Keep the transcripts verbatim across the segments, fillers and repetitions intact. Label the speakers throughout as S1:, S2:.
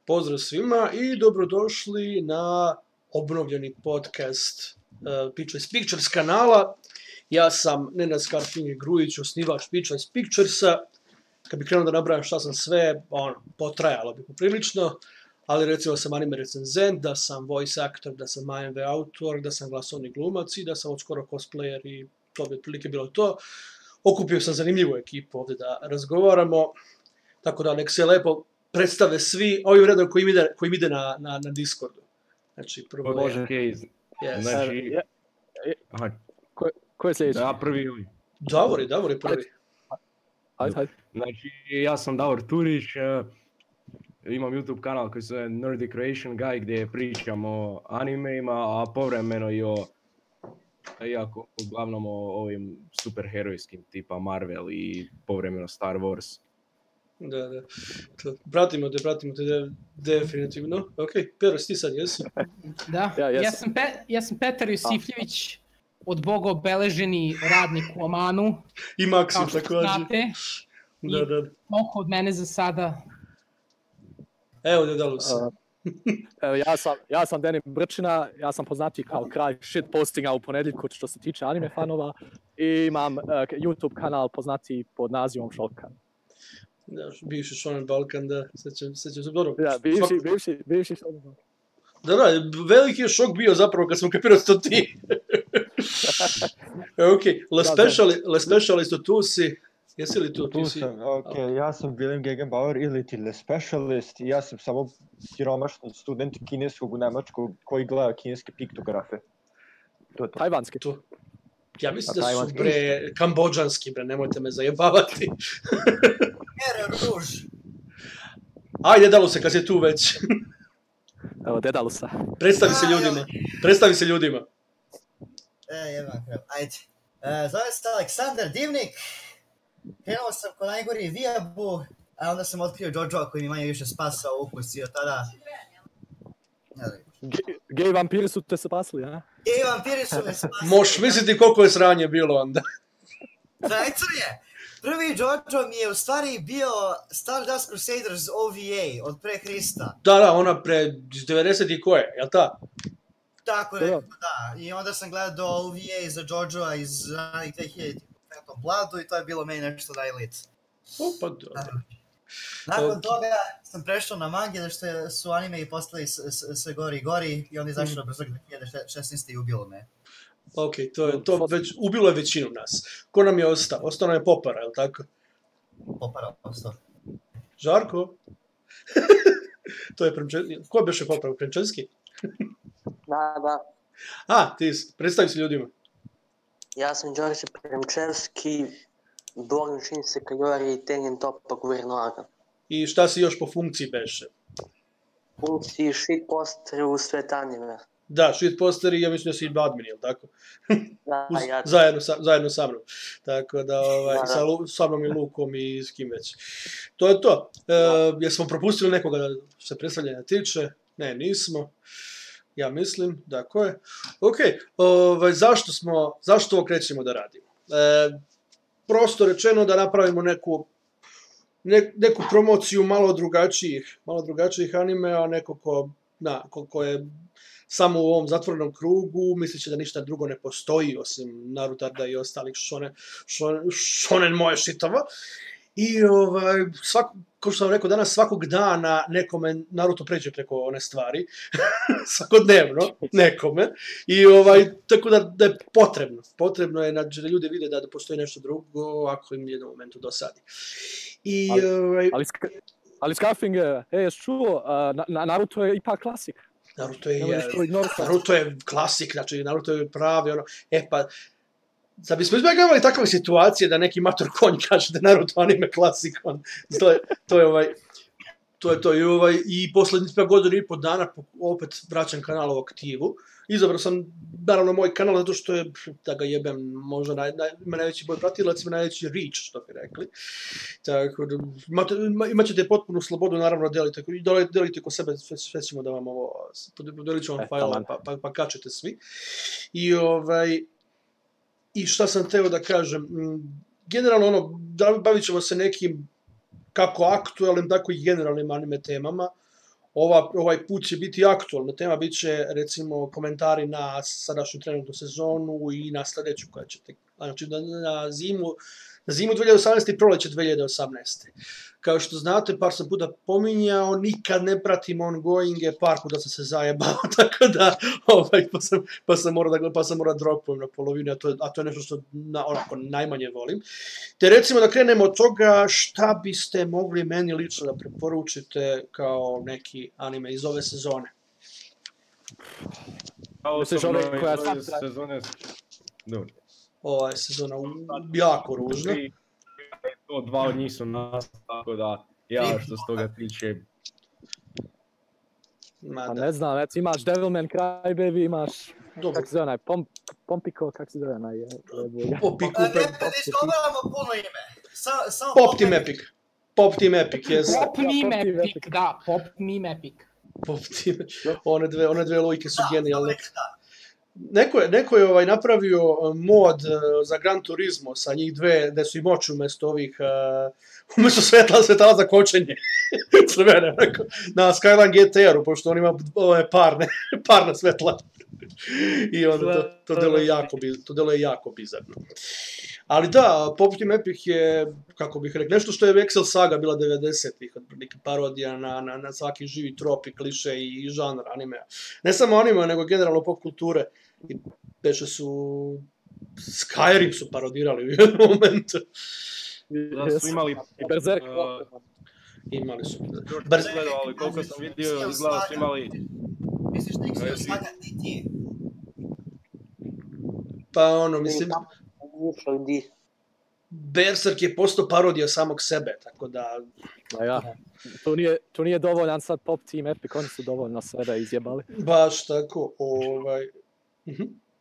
S1: Pozdrav svima i dobrodošli na obnovljeni podcast uh, Pictures Pictures kanala. Ja sam Nenad Skarfinje-Grujić, osnivač Pictures Picturesa. Kad bi krenuo da nabrajam šta sam sve, ono, potrajalo bi poprilično, ali recimo sam anime recenzent, da sam voice actor, da sam A M V autor, da sam glasovni glumac i da sam od skoro cosplayer i to bi otprilike bilo to. Okupio sam zanimljivu ekipu ovdje da razgovaramo, tako da nek se lepo predstave svi ovim redom koji ide, koji ide na, na, na Discordu. Znači, prvo je...
S2: Može, okay.
S1: Yes.
S2: Znači...
S3: Ja, ja. Ko, ko je sljedeći?
S2: Ja, prvi ili?
S1: Davor je, Davor je prvi.
S3: Ajde, ajde.
S2: Znači, ja sam Davor Turić, uh, imam YouTube kanal koji se zove Nerdy Creation Guy gdje pričam o animejima, a povremeno i o, iako uglavnom o ovim superherojskim tipa Marvel i povremeno Star Wars.
S1: Da, da. To, pratimo te, pratimo te de, definitivno. Ok, Pero, ti sad jesi?
S4: Da,
S3: Ja,
S4: ja,
S3: jesam.
S4: sam, Pe, ja sam Petar Josifljević, od Boga obeleženi radnik u Omanu.
S1: I Maksim
S4: Kao što
S1: također.
S4: znate.
S1: Da, da.
S4: Toliko od mene za sada.
S1: Evo, Dedalo se.
S3: Uh, evo, ja sam, ja sam Denim Brčina, ja sam poznati kao kralj shitpostinga u ponedjeljku što se tiče anime fanova i imam uh, YouTube kanal poznati pod nazivom Šolkan.
S1: Da, bivši Shonen Balkan, da, sećam se dobro.
S3: Ja, bivši, bivši, bivši Shonen Balkan.
S1: Da, da, veliki je šok bio zapravo kad sam kapirao to ti. Ok, Le Speciali, Le Specialisto tu si, jesi li tu?
S5: Tu
S1: Ti si...
S5: sam, ok, ja sam William Gegenbauer ili ti Le Specialist i ja sam samo siromašni student kineskog u Nemačkog koji gleda kineske piktografe. To je to.
S3: Tajvanski.
S1: Tu. Ja mislim
S5: A
S1: da su
S5: tajvanski
S1: bre kambođanski, bre, nemojte me zajebavati.
S6: Ere ruž.
S1: Ajde, Dedalo se kad si tu već.
S3: Evo, Dedalusa.
S1: Predstavi se ljudima, predstavi se ljudima.
S6: E, jedan krep, ajde. E, zove se Aleksandar Divnik. Krenuo sam ko najgori Vijabu, a onda sam otkrio Jojo koji mi manje više spasao ukus i od tada...
S3: Ge- Gej vampiri su te spasili, a?
S6: I vampiri su me spasili.
S1: Moš misliti koliko je sranje bilo onda.
S6: Trajcu je! Prvi Jojo mi je u stvari bio Stardust Crusaders O V A od pre Hrista.
S1: Da, da, ona pre devedeset i koje, jel ta?
S6: Tako
S3: Da.
S6: rekao, da. I onda sam gledao O V A za Jojoa iz ranih dve hiljaditih u Phantom Bloodu i to je bilo meni nešto da je lit.
S1: O, pa dobro.
S6: Nakon
S1: Ok.
S6: toga sam prešao na mangi, da što su anime i postali s- s- sve gori i gori i onda izašao na brzog dve hiljade šesnaeste i ubilo me.
S1: Ok, to je, to već, ubilo je većinu nas. Ko nam je ostao? Ostao nam je Popara, jel tako?
S6: Poparao sto.
S1: Žarko? To je Premčenski. Ko je beše Popara? Premčenski?
S7: Da, da.
S1: A, ti si. Predstavi se ljudima.
S7: Ja sam Đorđe Premčevski, Dvorin se Kajori i Tenjen Topa Guvernoara.
S1: I šta si još po funkciji beše?
S7: Funkciji shit poster u svet anime.
S1: Da, shit posteri, ja mislim da si admin, jel tako?
S7: Da,
S1: Uz,
S7: ja
S1: zajedno, sa, zajedno sa mnom. Tako da, ovaj,
S7: Da, da.
S1: sa, Lu- sa mnom i Lukom i s kim već. To je to. E, jesmo propustili nekoga da se predstavljanja tiče? Ne, nismo. Ja mislim, da, ko je? Ok, ovaj, zašto smo, zašto ovo krećemo da radimo? E, prosto rečeno da napravimo neku, ne, neku promociju malo drugačijih, malo drugačijih animea, neko ko, na, ko, ko je samo u ovom zatvorenom krugu, misleći da ništa drugo ne postoji osim Narutarda i ostalih shonen, shonen, shonen moje šitova. I ovaj, svak, kao što sam rekao danas, svakog dana nekome Naruto pređe preko one stvari, svakodnevno, nekome, i ovaj, tako da, da je potrebno, potrebno je znači, da ljudi vide da, da postoji nešto drugo, ako im jednom momentu dosadi. I,
S3: Ali-
S1: ovaj,
S3: Ali, sk ali Scarfing, ej, jesi čuo, uh, na, na, Naruto je ipak klasik.
S1: Naruto je,
S3: Ne možeš to ignorisati.
S1: Naruto je klasik, znači Naruto je pravi, ono, e pa, da bismo izbjegavali takve situacije da neki mator konj kaže da je Naruto anime klasik, on, to je, to je ovaj, to je to i ovaj, i posljednjih pa godinu i po dana opet vraćam kanal u aktivu. Izabrao sam, naravno, moj kanal zato što je, da ga jebem, možda naj, naj, ima najveći broj pratilaca, ima najveći reach, što bi rekli. Tako da, imate, ima, imat ćete potpunu slobodu, naravno, delite, i delite, delite ko sebe, sve, sve ćemo da vam ovo, podelit ću vam
S3: E,
S1: fajlove,
S3: taman.
S1: pa, pa, pa kačete svi. I ovaj, i šta sam teo da kažem, m, generalno, ono, da, bavit ćemo se nekim kako aktualnim, tako i generalnim anime temama. ova, ovaj put će biti aktualna tema, bit će recimo komentari na sadašnju trenutnu sezonu i na sljedeću koja će tek, znači na, na zimu, na zimu dvije tisuće osamnaeste i proleće dvije tisuće osamnaeste. Kao što znate, par sam puta pominjao, nikad ne pratim ongoinge, par puta sam se zajebao, tako da, ovaj, pa sam, pa sam morao da, pa sam morao dropujem na polovini, a to je, a to je nešto što na, onako najmanje volim. Te recimo da krenemo od toga šta biste mogli meni lično da preporučite kao neki anime iz ove sezone.
S2: Misliš ove koja sad sezone... Dobro.
S1: Ova je sezona jako ružna.
S2: To dva od njih su nas, tako da ja što s toga tiče...
S3: Pa ne znam, eto imaš Devilman Crybaby, imaš...
S1: Dobro.
S3: Kako se zove onaj, Pom, Pompiko, kako se zove onaj...
S1: Popiku,
S6: Ne, ne izgovaramo puno ime. Sa- Samo
S1: Pop Team Epic. Pop Team Epic, jes.
S4: Pop Meme
S3: Team
S4: Epic, da, Pop Meme Epic.
S1: Pop Team, one dve, one dve lojke su
S6: Da,
S1: genijalne.
S6: da.
S1: Neko je, neko je ovaj napravio mod uh, za Gran Turismo sa njih dve, gde su i moći umjesto ovih, uh, umjesto svetla, svetala za kočenje. Crvene, onako, na Skyline G T R-u, pošto on ima ove parne, parna svetla. I onda to, to deluje jako, bi- to deluje jako bizarno. Ali da, Pop Team Epic je, kako bih rekao, nešto što je Excel Saga bila devedesetih, otprilike parodija na, na, na svaki živi trop i kliše i, i žanr animea. Ne samo anime, nego generalno pop kulture. I peče su... Skyrim su parodirali u jednom momentu.
S2: Da su imali...
S3: I Berserk.
S2: Uh,
S1: Imali su...
S2: George
S1: Brz...
S2: nije gledao, ali koliko sam vidio, izgleda su imali...
S6: Misliš da ih
S2: A
S6: se
S2: jesi-
S6: Saga ti ti?
S1: Pa ono, mislim...
S7: Ušao di.
S1: Berserk je postao parodija samog sebe, tako da...
S3: Ma ja, tu nije, tu nije dovoljan sad Pop Team Epic, oni su dovoljno sebe izjebali.
S1: Baš tako, ovaj... Mhm.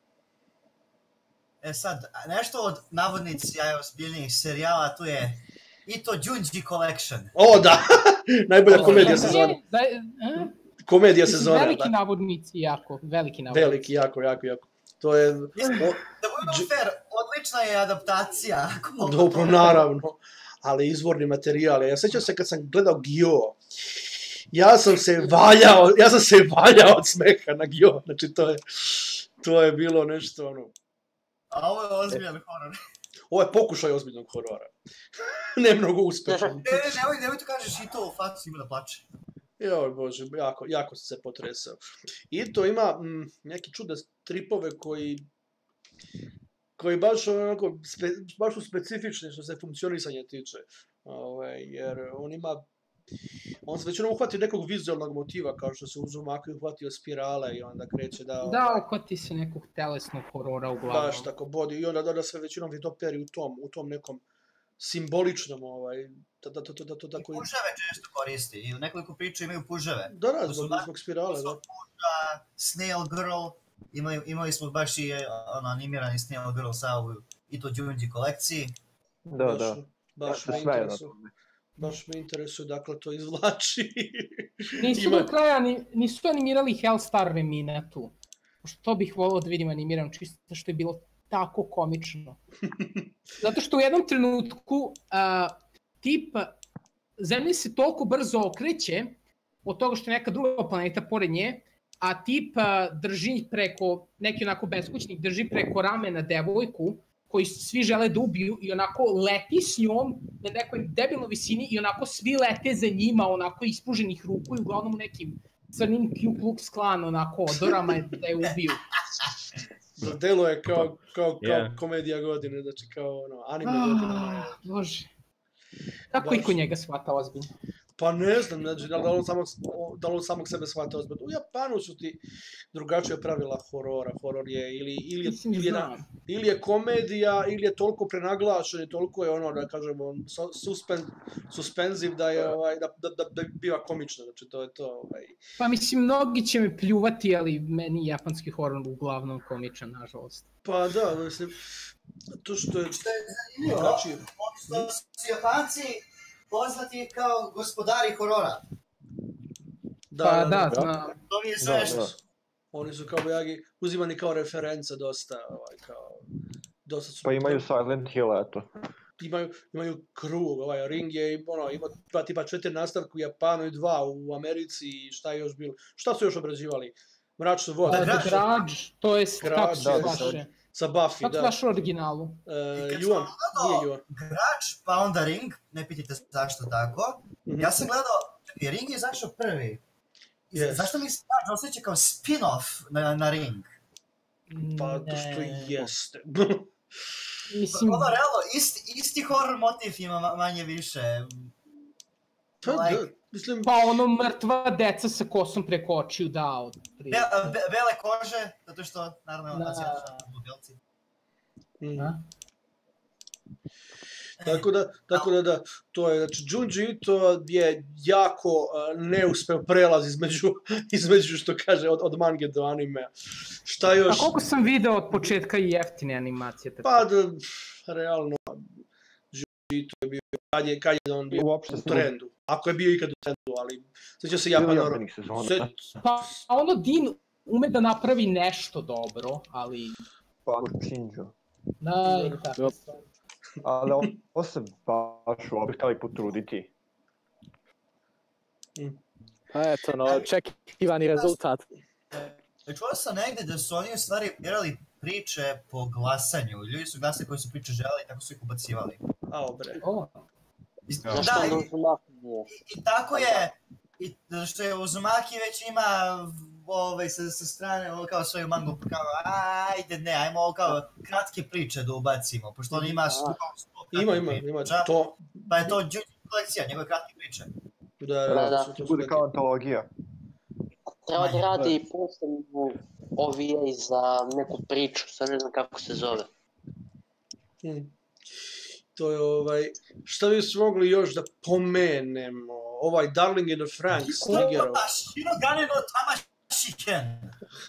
S6: E sad, nešto od navodnici ozbiljnijih serijala, tu je i to Junji Collection.
S1: O, da! Najbolja komedija sezone.
S4: Da, a?
S1: Komedija
S4: Mislim,
S1: sezone,
S4: veliki
S1: da.
S4: navodnici, jako, veliki navodnici.
S1: Veliki, jako, jako, jako. To je...
S6: Mislim, da budemo fair, odlična je adaptacija. koliko
S1: Dobro,
S6: to-
S1: naravno. Ali izvorni materijal. Ja sjećam se kad sam gledao Gyo. Ja sam se valjao, ja sam se valjao od smeha na Gyo. Znači, to je, to je bilo nešto, ono...
S6: A ovo je ozbiljan horor.
S1: Ovo je pokušaj ozbiljnog horora. Ne mnogo uspešan.
S6: Ne, ne, nemoj, nemoj tu kažeš i to u facu ima da plače.
S1: Joj bože, jako, jako sam se potresao. I to ima mm, neke čudne stripove koji koji baš onako, spe, baš su specifični što se funkcionisanja tiče. Ove, jer on ima, on se većinom uhvatio nekog vizualnog motiva, kao što se uzumako i uhvatio spirale i onda kreće da...
S4: Da, okvati se nekog telesnog horora uglavnom.
S1: Baš tako bodi i onda da sve većinom vitoperi u tom, u tom nekom simboličnom, ovaj, da, da, da, da, to
S6: I
S1: tako...
S6: puževe često koristi. I u nekoliko priča imaju puževe.
S1: Da, da,
S6: To su
S1: zbog,
S6: baš-
S1: zbog spirale,
S6: To
S1: da.
S6: su puža, Snail Girl. Imali, imali smo baš i e, ono, animirani Snail Girl sa u i to Junji kolekciji.
S5: Da,
S1: baš,
S5: da.
S1: Baš
S5: Ja,
S1: me
S5: sve je na
S1: interesuje.
S5: tome.
S1: Baš me interesuje dakle to izvlači.
S4: Nisu
S1: Ima-
S4: do kraja, ni, nisu animirali Hellstar Remina tu. Pošto to bih volio da vidim animirano, čisto što je bilo tako komično. Zato što u jednom trenutku uh, tip Zemlja se toliko brzo okreće od toga što je neka druga planeta pored nje, a tip uh, drži preko, neki onako beskućnik drži preko ramena devojku koji svi žele da ubiju i onako leti s njom na nekoj debilnoj visini i onako svi lete za njima onako ispruženih ruku i uglavnom u nekim crnim Ku Klux Klan onako odorama da je ubiju.
S1: Delo je kao, kao, kao
S2: Yeah.
S1: komedija godine, znači kao ono, anime godine.
S4: Ah, Bože. Kako i
S1: Baš.
S4: ko njega shvata ozbiljno?
S1: Pa ne znam, znači, da li on samog, da li on samog sebe shvata ozbiljno. U Japanu su ti drugačija pravila horora. Horor je ili, ili, je,
S4: Mislim da
S1: ili, je, na-
S4: znam.
S1: ili je komedija, ili je toliko prenaglašen i toliko je ono, da kažemo, so- suspen, suspenziv da je, ovaj, da, da, da, da biva komično, znači to je to, ovaj.
S4: Pa mislim, mnogi će me pljuvati, ali meni je japanski horor uglavnom komičan, nažalost.
S1: Pa da, mislim, to što je
S6: Što je zanimljivo,
S1: drugačije.
S6: što su Japanci poznati kao gospodari horora.
S1: Da,
S4: Pa
S1: da,
S4: da,
S1: da.
S4: znam.
S6: To mi je
S5: Da,
S6: smešno.
S5: da.
S1: Oni su kao Miyagi uzimani kao reference dosta, ovaj, kao, dosta su...
S5: Pa imaju Silent Hill, eto.
S1: imaju, imaju krug, ovaj ring je, ono, ima dva tipa četiri nastavka u Japanu i dva u Americi i šta je još bilo. Šta su još obrađivali? Mračnu vodu.
S4: Da, The Grudge, to je kako se
S1: da,
S4: zvaše.
S1: Sa Buffy,
S4: Kako se
S1: da.
S4: zvaše u originalu?
S1: Uh, Juan, nije Juan.
S6: Grudge, pa onda Ring, ne pitajte zašto tako.
S1: Mhm.
S6: Ja sam gledao, i Ring je zašao prvi. I
S1: Yes.
S6: Zašto mi se Grudge osjeća kao spin-off na, na Ring?
S1: Pa, to što
S4: Ne.
S1: jeste.
S4: Mislim,
S6: Ono, realno, isti, isti horror motiv ima ma- manje više.
S1: Pa da,
S6: Like-
S1: mislim,
S4: pa ono mrtva deca sa kosom preko očiju, da, od
S6: Be, be, bele kože, zato što, naravno,
S4: Da.
S6: asocijacija na belci.
S1: mm.
S4: Da.
S1: Tako da, tako da, da, to je, znači, Junji Ito je jako uh, neuspeo prelaz između, između, što kaže, od, od mange do animea. Šta
S4: A
S1: još?
S4: koliko sam video od početka i jeftine animacije? tako?
S1: Pa, da, pff, realno, Junji Ito je bio, kad je, kad je on bio
S5: Uopšte
S1: u
S5: smo
S1: trendu. Ako je bio ikad u trendu, ali, sjeća se
S5: ili
S1: Japan,
S5: japanih sezona.
S1: se,
S4: Pa ono Din ume da napravi nešto dobro, ali...
S5: Pa, Shinjo.
S4: Da, i tako.
S5: Ali ovo se baš u ovih htjeli potruditi.
S3: Pa eto, no, očekivani rezultat.
S6: Čuo sam negde da su oni u stvari birali priče po glasanju. Ljudi su glasali koji su priče želeli i tako su ih ubacivali.
S1: a, bre.
S4: O,
S6: I,
S7: Zašto
S6: da,
S7: onda
S6: i,
S7: Uzumaki nije?
S6: i tako je. I, zato što je Uzumaki već ima ovaj, sa, sa strane ovo kao svoju mangu, kao ajde ne, ajmo ovo kao kratke priče da ubacimo, pošto on ima sto, sto
S1: Ima,
S6: kratkih
S1: ima,
S6: priča,
S1: ima, to,
S6: Pa je to Junji kolekcija, njegove kratke priče.
S1: da,
S7: Da, da.
S1: su- to su
S5: Bude
S1: neke-
S5: kao antologija.
S7: Treba da
S6: Manje,
S7: radi posebnu O V A za neku priču, sad ne znam kako se zove.
S1: Hmm. To je ovaj, šta bi smo mogli još da pomenemo, ovaj Darling in the Franxx, Tigerov.
S6: A Shirogane no Tamashiken.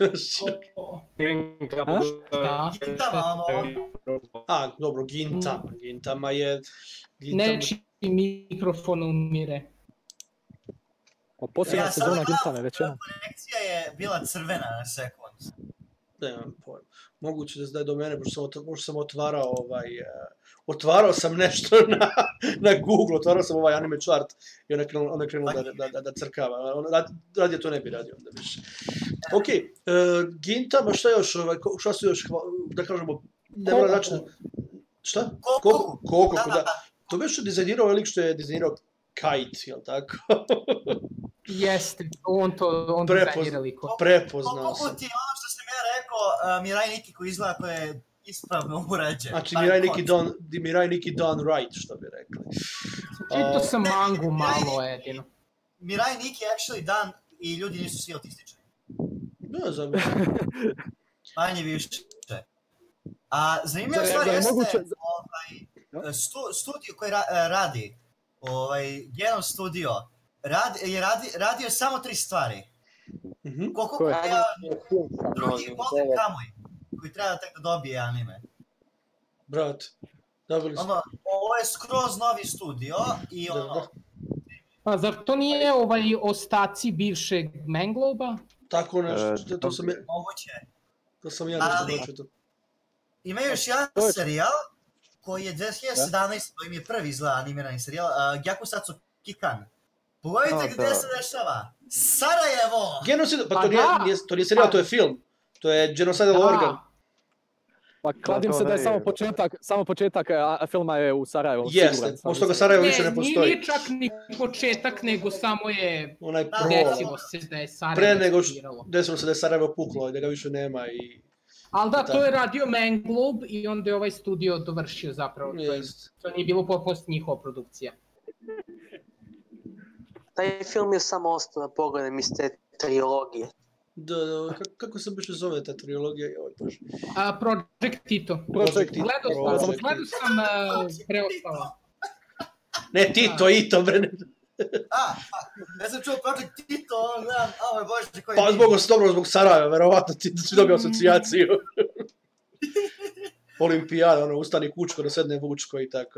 S4: da.
S6: Gintama, ono,
S1: A, dobro, Gintama, Gintama je... Gintama...
S4: Neči mikrofon umire.
S3: O, posljednja
S6: Ja sam
S3: sezona
S6: gledao,
S3: Gintame već jedno.
S6: konekcija je bila crvena na sekund.
S1: Nemam pojma. Moguće da je do mene, pošto sam, ot- pošto sam otvarao ovaj... Uh, otvarao sam nešto na, na Google, otvarao sam ovaj anime chart i onda krenuo, onda krenuo da, da, da, da crkava. Ono, rad, radije to ne bi radio onda više. Ok, uh, Gintama, šta još, ovaj, ko- šta su još, hva- da kažemo, ne mora znači... Šta? Koku, Koku, da. To bi što dizajnirao ovaj lik što je dizajnirao Kite, jel tako?
S4: Jeste, on to, on
S1: Prepozna-
S4: dizajnira liko.
S1: Prepoznao
S6: Koliko
S1: sam.
S6: ti je ono što sam ja rekao, uh, Mirai Nikki koji izgleda ko je ispravno urađen.
S1: Znači,
S6: Bar
S1: Mirai
S6: kod.
S1: Nikki done, Mirai Nikki done right, što bi rekli.
S4: Čito sam mangu malo jedino.
S6: Mirai Nikki je actually dan i ljudi nisu svi autistični.
S1: Ne znam.
S6: Manje više. A zanimljiva
S3: Da,
S6: stvar
S3: da je
S6: jeste
S3: moguće-
S6: ovaj, stu, studio koji ra, radi, ovaj, Genom studio, rad, je radi, radio samo tri stvari.
S1: Mhm.
S6: Koliko
S3: Ko je?
S6: ja, drugi Golden Kamuy, koji treba tek da dobije anime.
S1: Brat, dobili smo.
S6: Ono, ovo je skroz novi studio i
S1: Da,
S6: ono,
S1: da.
S4: A zar to nije ovaj ostaci bivšeg Mangloba?
S1: Tako nešto,
S5: E,
S1: to, to sam ja,
S6: moguće.
S1: to sam ja nešto
S6: Ali-
S1: dočetao.
S6: Ima još jedan
S3: To je-
S6: serijal koji je dve hiljade sedamnaeste. to im je prvi izgleda animirani serijal, uh, Gyakusatsu Kikan. Pogledajte
S5: A,
S6: gde
S5: da.
S6: se dešava. Sarajevo!
S1: Genocid, pa
S4: Pa
S1: to nije,
S4: da.
S1: nije, to nije serijal, to je film. To je Genocidal Organ.
S3: Pa kladim
S5: Da, to
S3: se da je
S5: ne
S3: samo
S5: je.
S3: početak, samo početak a, a filma je u Sarajevu.
S1: Jeste,
S3: siguran sam.
S1: pošto ga Sarajevo više ne
S4: nije,
S1: postoji.
S4: nije čak ni početak, nego samo je
S1: Onaj
S6: Da,
S1: prolog.
S4: desilo se da je Sarajevo
S1: Pre nego što,
S4: eksplodirało.
S1: desilo se da je Sarajevo puklo i da ga više nema i...
S4: Ali da,
S1: Da.
S4: to je radio Manglobe i onda je ovaj studio dovršio zapravo. To, je,
S1: Jest.
S4: to nije bilo popust njihova produkcija.
S7: Taj film je samo ostao na pogledam iz te trilogije.
S1: Da, da, kako, kako se biše zove ta trilogija? Joj, bože.
S4: A, Project Tito.
S3: Project
S1: Tito.
S4: Gledao sam,
S1: Project
S4: gledao
S1: Tito.
S4: sam uh, preostalo.
S1: Ne, Tito, Ito, bre. ne.
S6: A, a, ja sam čuo Project Tito, ono gledam, a moj bože, koji
S1: Pa
S6: je
S1: zbog, dobro, zbog Sarajeva, verovatno ti si dobio asocijaciju. Olimpijada, ono, ustani kučko, da sedne Vučko i tako.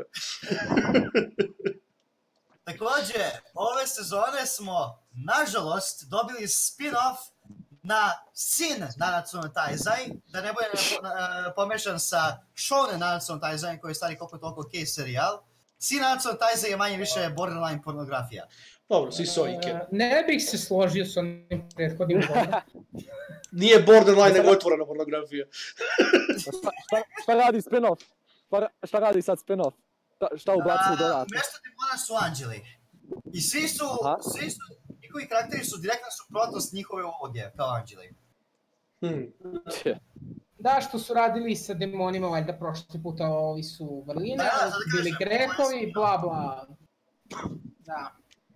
S6: Takođe, ove sezone smo, nažalost, dobili spin-off na sin Nanatsu no Taizai, da ne bude uh, pomešan sa Shonen Nanatsu no Taizai koji je stari koliko toliko okej serijal. Sin Nanatsu no Taizai je manje više borderline pornografija.
S1: Dobro, si Soike.
S4: Uh, ne bih se složio s onim prethodnim govorom.
S1: Nije borderline, nego otvorena pornografija.
S3: šta, šta, šta radi spin-off? Šta, šta radi sad spin-off? Šta, šta ubacuju dodatno?
S6: Mjesto demona su anđeli. I svi su, svi su, njihovi karakteri su direktna suprotnost njihove uloge kao anđeli.
S1: Hmm.
S4: Da, što su radili sa demonima, valjda prošli puta ovi su vrline,
S6: Da, da, da,
S4: bili
S6: kažem,
S4: grehovi, bla bla. Da.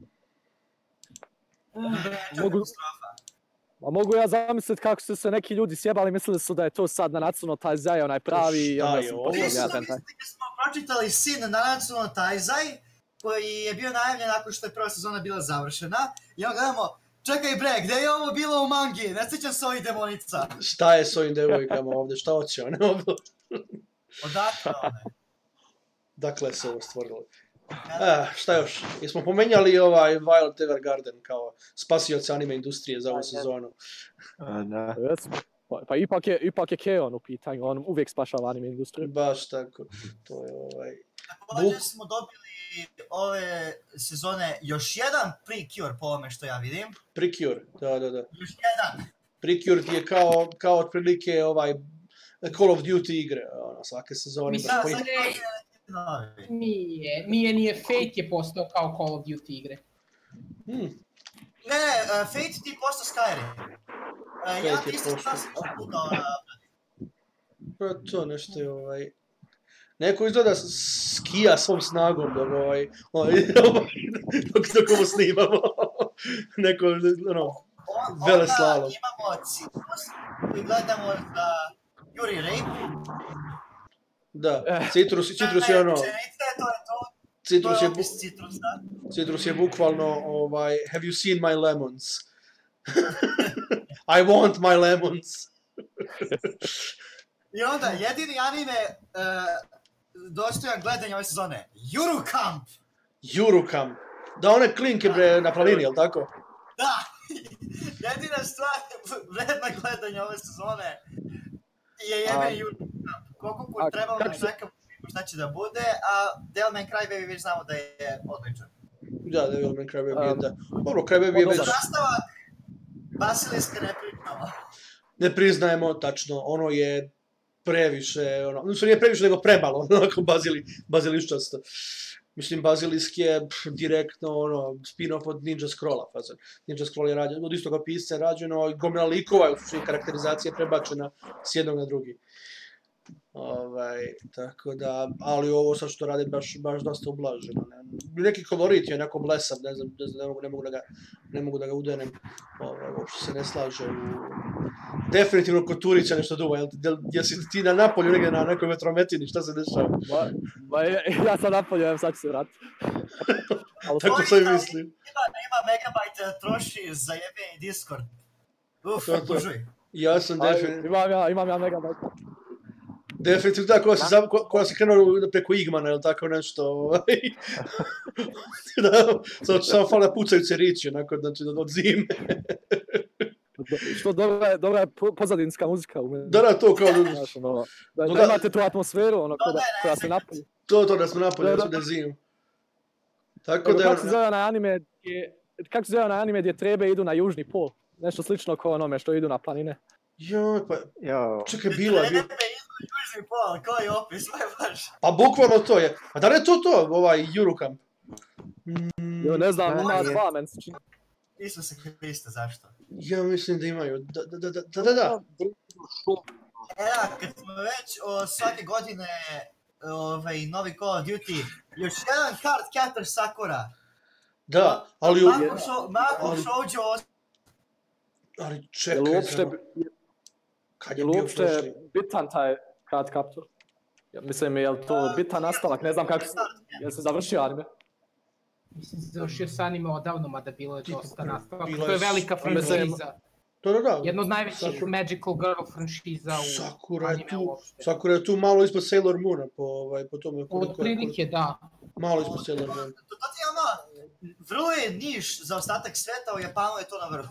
S3: Mogu, a mogu ja zamisliti kako su se neki ljudi sjebali, mislili su da je to sad Nanatsu no Taizai, onaj pravi, i onda su počeli gledati hentai.
S6: Mi smo pročitali sin Nanatsu no Taizai, koji je bio najavljen nakon što je prva sezona bila završena, i onda gledamo, čekaj bre, gdje je ovo bilo u mangi? Ne sjećam se ovih demonica.
S1: Šta je s ovim devojkama ovdje? Šta hoće one ovdje?
S6: Odakle one?
S1: Dakle se ovo stvorilo. A, šta još? Jesmo pomenjali ovaj Violet Evergarden kao spasioca anime industrije za ovu sezonu?
S5: A, da.
S3: Pa, pa ipak je, ipak je Keon u pitanju, on uvijek spašava anime industriju.
S1: Baš tako. To je ovaj...
S6: Također smo dobili ove sezone još jedan Precure po ovome što ja vidim.
S1: Precure, da, da, da.
S6: Još jedan.
S1: Precure ti je kao, kao otprilike ovaj Call of Duty igre, ono, svake sezone.
S4: Mislim,
S1: koji...
S6: Novi.
S4: Nije, nije, nije, Fate je postao kao Call of Duty igre.
S1: Hmm.
S6: Ne, ne, uh, Fate ti je postao Skyrim. Uh, ja ti isto sam putao na...
S1: Pa to nešto je ovaj... Neko izgleda skija svom snagom dok ovaj... ovaj dok, dok ovo snimamo. Neko, ono, vele slalom.
S6: Onda imamo Citrus koji gledamo za Yuri Rape.
S1: Da, Citrus, Citrus je ono...
S6: To je to.
S1: Citrus
S6: To
S1: je,
S6: je opis Citrusa.
S1: Citrus je bukvalno ovaj... Have you seen my lemons? I want my lemons.
S6: I onda jedini anime uh, dostojan gledanja ove sezone. Yuru Camp!
S1: Yuru Camp. Da, one klinke bre na planini, jel tako?
S6: Da! Jedina stvar vredna gledanja ove sezone je jebeni Yuru Camp. Koliko
S3: a,
S6: put trebamo da
S3: se...
S6: čekamo šta će da bude, a Devil May Cry Baby već znamo da je odličan.
S1: Da, Devil May Cry Baby, um, da. Dobro, Cry Baby je već...
S6: Nastavak Basiliska ne pričamo.
S1: Ne priznajemo, tačno, ono je previše, ono, odnosno nije previše, nego premalo, onako bazili, baziliščasto. Mislim, Bazilisk je pff, direktno, ono, spin-off od Ninja Scrolla, fazan. Ninja Scroll je rađen, od istoga pisca je rađeno, i gomila likova, su i karakterizacija prebačena s jednog na drugi. Ovaj, tako da, ali ovo sad što rade baš, baš dosta ublaženo. Ne, neki kolorit je onako blesav, ne znam, ne, znam, ne, mogu, ne, mogu da ga, ne mogu da ga udenem, ovaj, uopšte se ne slaže. Definitivno kod Turića nešto duva, jel, jel, jel si ti na napolju negdje na nekoj vetrometini, šta se dešava?
S3: Ba, ba, ja, ja sam napolju, evo sad ću se vratiti.
S1: Tako sam i mislim.
S6: Ima, ima megabajt troši za jebeni Discord. Uf, otužuj.
S1: Ja sam definitivno...
S3: Imam ja, imam ja megabajt.
S1: Definitivno da, koja se, ko, koja se krenuo preko Igmana, ili tako nešto, ovaj. Da, samo, samo fali da pucaju cerići, onako, znači, od zime.
S3: Što dobra je, dobra je pozadinska muzika u meni.
S1: Da, da, to kao...
S3: Znaš, ono, da, da, da imate tu atmosferu, ono, koja, koja se napolji.
S1: To, to, da smo napolji, da, da, da zimu. Tako da...
S3: Kako se zove na anime, gdje, kako se zove na anime gdje trebe idu na južni pol? Nešto slično kao onome što idu na planine.
S1: Joj, pa...
S5: Jo.
S1: Čekaj, bilo je... Bilo...
S6: Južni pol, koji opis, ovaj baš.
S1: Pa bukvalno to je. A da li je to to, ovaj Yuru Camp?
S3: Mm, jo, ne znam, ima dva, men se čini.
S6: Isuse Kriste, zašto?
S1: Ja mislim da imaju, da, da, da, da, da, da.
S6: E da, kad smo već o, svake godine ovaj, novi Call of Duty, još jedan Card Captor Sakura.
S1: Da, ali...
S6: Mako Shoujo...
S1: Ali čekaj,
S3: uopšte,
S1: kad je bio prošli?
S3: Je li uopšte bitan taj Card Captor? Ja, mislim, je li to bitan nastavak? Ne znam kako se... Je li se završio anime?
S4: Mislim se završio s anime odavno, mada bilo je dosta nastavak.
S1: Bilo
S4: to je velika franšiza.
S1: Da, da, da.
S4: Jedna od najvećih Sakura. Magical Girl franšiza u
S1: Sakura
S4: anime
S1: tu,
S4: uopšte.
S1: Sakura je tu malo ispod Sailor Moona po, ovaj, po tome.
S4: Od prilike, da.
S1: Malo ispod Sailor Moona.
S6: To, to ti je ono, vrlo je niš za ostatak sveta, u Japanu je to na vrhu.
S1: Pa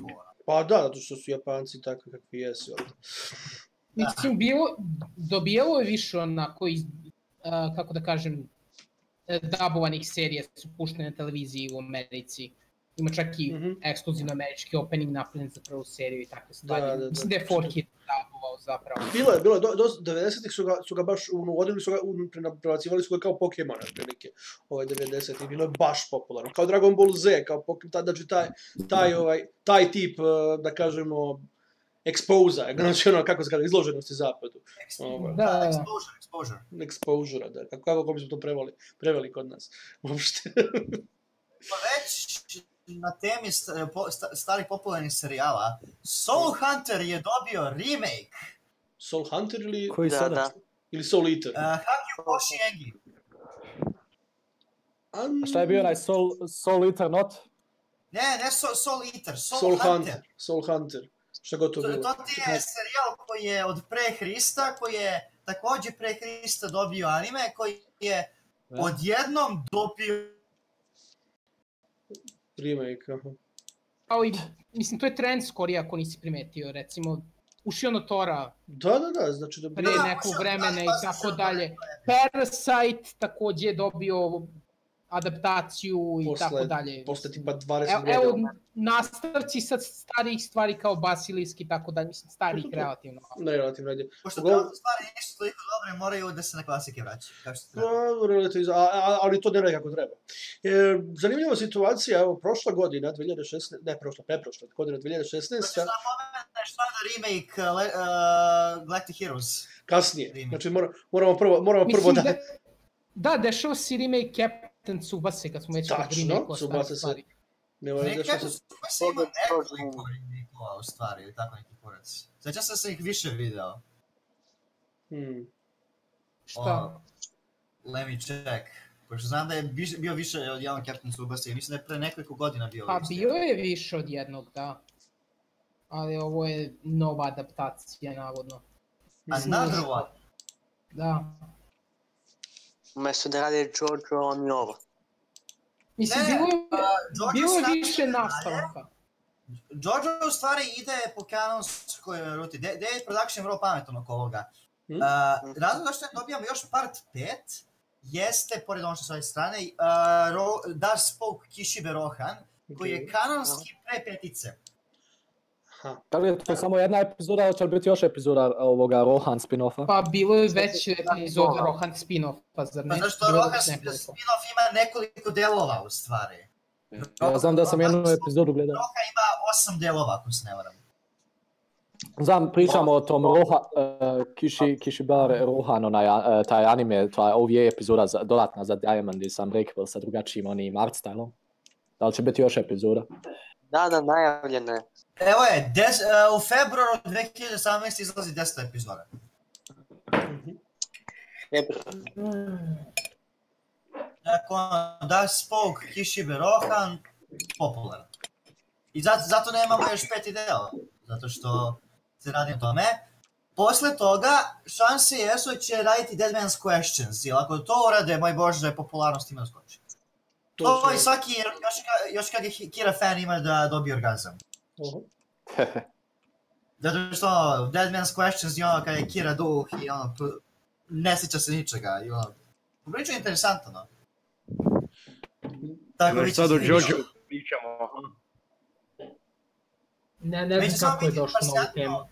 S1: Pa da, zato što su Japanci takvi kakvi jesu.
S4: Mislim, bilo, dobijalo je više onako, iz, uh, kako da kažem, dabovanih serija su puštene na televiziji u Americi. Ima čak i mm-hmm. ekskluzivno američki opening napravljen za prvu seriju i tako stvari. Da, da, Mislim da je four Kid dabovao zapravo.
S1: Bilo je, bilo je, do, do devedesetih su ga, su ga baš uvodili, su ga, prebacivali su ga kao Pokemon, otprilike, ovaj devedesetih, bilo je baš popularno. Kao Dragon Ball Z, kao Pokemon, znači taj, taj, ovaj, taj tip, da kažemo, exposa, znači ono, kako se kada, izloženosti zapadu.
S6: Exposure, da, da, exposure, exposure.
S1: Exposure, da, kako, kako bismo to preveli, preveli kod nas, uopšte.
S6: Pa već na temi starih popularnih serijala, Soul Hunter je dobio remake.
S1: Soul Hunter ili...
S3: Koji
S7: da,
S3: sada?
S7: Da.
S1: Ili Soul Eater?
S6: Uh, Hakyukoshi Engi.
S3: A šta je bio onaj Soul, Soul Eater not?
S6: Ne, ne so, Soul Eater, Soul,
S1: Soul
S6: Hunter.
S1: Hunter. Soul Hunter. Šta god to bilo?
S6: To, to ti je serijal koji je od pre Hrista, koji je također pre Hrista dobio anime, koji je odjednom dobio
S1: remake, aha.
S4: Kao i, mislim, to je trend skori ako nisi primetio, recimo, Ušio no Tora.
S1: Da, da, da, znači da...
S4: Pre nekog vremena i tako dalje. Parasite također je dobio adaptaciju i tako dalje.
S1: Posle tipa dvadeset
S4: godina. Evo, nastavci sad starih stvari kao Basilisk i tako dalje, mislim, starih relativno.
S1: Ne, relativno radi.
S6: Pošto trenutno stvari nisu toliko dobre, moraju da se na klasike vraćaju. Kako se treba?
S1: No, relativno, ali to ne radi kako treba. E, zanimljiva situacija, evo, prošla godina, dvije hiljade šesnaeste, ne, prošla, preprošla godina, dvije hiljade šesnaeste.
S6: Hoćeš da pomeneš sada remake uh, Galactic Heroes?
S1: Kasnije,
S6: remake.
S1: Znači mora, moramo prvo, moramo prvo da...
S4: da... Da, dešao si remake Captain Tsubasa, kad smo već kod remake-ova
S1: stvari stvari. Ne mora
S6: dešao se... Tsubasa ima nekoliko remake-ova u stvari, ili tako neki kurac. Sjećam sam se ih više video.
S1: Hmm.
S4: Šta?
S6: Oh, let me check. Pošto znam da je bio više od jednog Captain Tsubasa i mislim da je pre nekoliko godina bio.
S4: Pa bio je više od jednog, da. Ali ovo je nova adaptacija, navodno.
S6: Another one?
S4: Da.
S7: Umesto da radi Jojo, on je ovo.
S4: Mislim,
S6: ne,
S4: bilo,
S6: uh,
S4: bilo je više nastavaka.
S6: Jojo u stvari ide po kanonskoj ruti. Gde je production vrlo pametan oko ovoga. Hmm? Uh, razlog što dobijamo još part pet jeste, pored ono što s ove strane, uh, Ro, Dark Spoke Kishibe Rohan, koji je kanonski pre petice.
S3: Da li je to samo jedna epizoda, ili će li biti još epizoda ovoga Rohan spin-offa?
S4: Pa bilo je već epizoda Rohan spin-offa, zar ne?
S6: Pa zašto Rohan spin-off ima nekoliko delova u stvari.
S3: Ja znam da sam jednu epizodu gledao.
S6: Rohan ima osam delova, ako se ne varam.
S3: Znam, pričamo o tom Roha, uh, Kishi, Kishibare Rohan, onaj, uh, taj anime, taj O V A epizoda za, dodatna za Diamond i Unbreakable sa drugačijim onim art stylom. Da li će biti još epizoda?
S7: Da, da, najavljeno je.
S6: Evo je, des, uh, u februaru dvije hiljade osamnaeste izlazi deseta epizoda. Dakle, Dark Spoke, Kishibe Rohan, popularan. I zato, zato nemamo još peti deo, zato što se radi o tome. Posle toga, šanse jesu će raditi Dead Man's Questions, jer ako to urade, moj bože, popularnost ima da skoči. To, to i svaki još, još kad je Kira fan ima da dobije orgazam. Uh-huh. Zato što Dead Man's Questions i ono kad je Kira duh i ono, ne sjeća se ničega i ono, popriču je interesantno, no. Tako
S2: Već sad o Jojo pričamo.
S4: Ne, ne znam kako je došlo na ovu temu.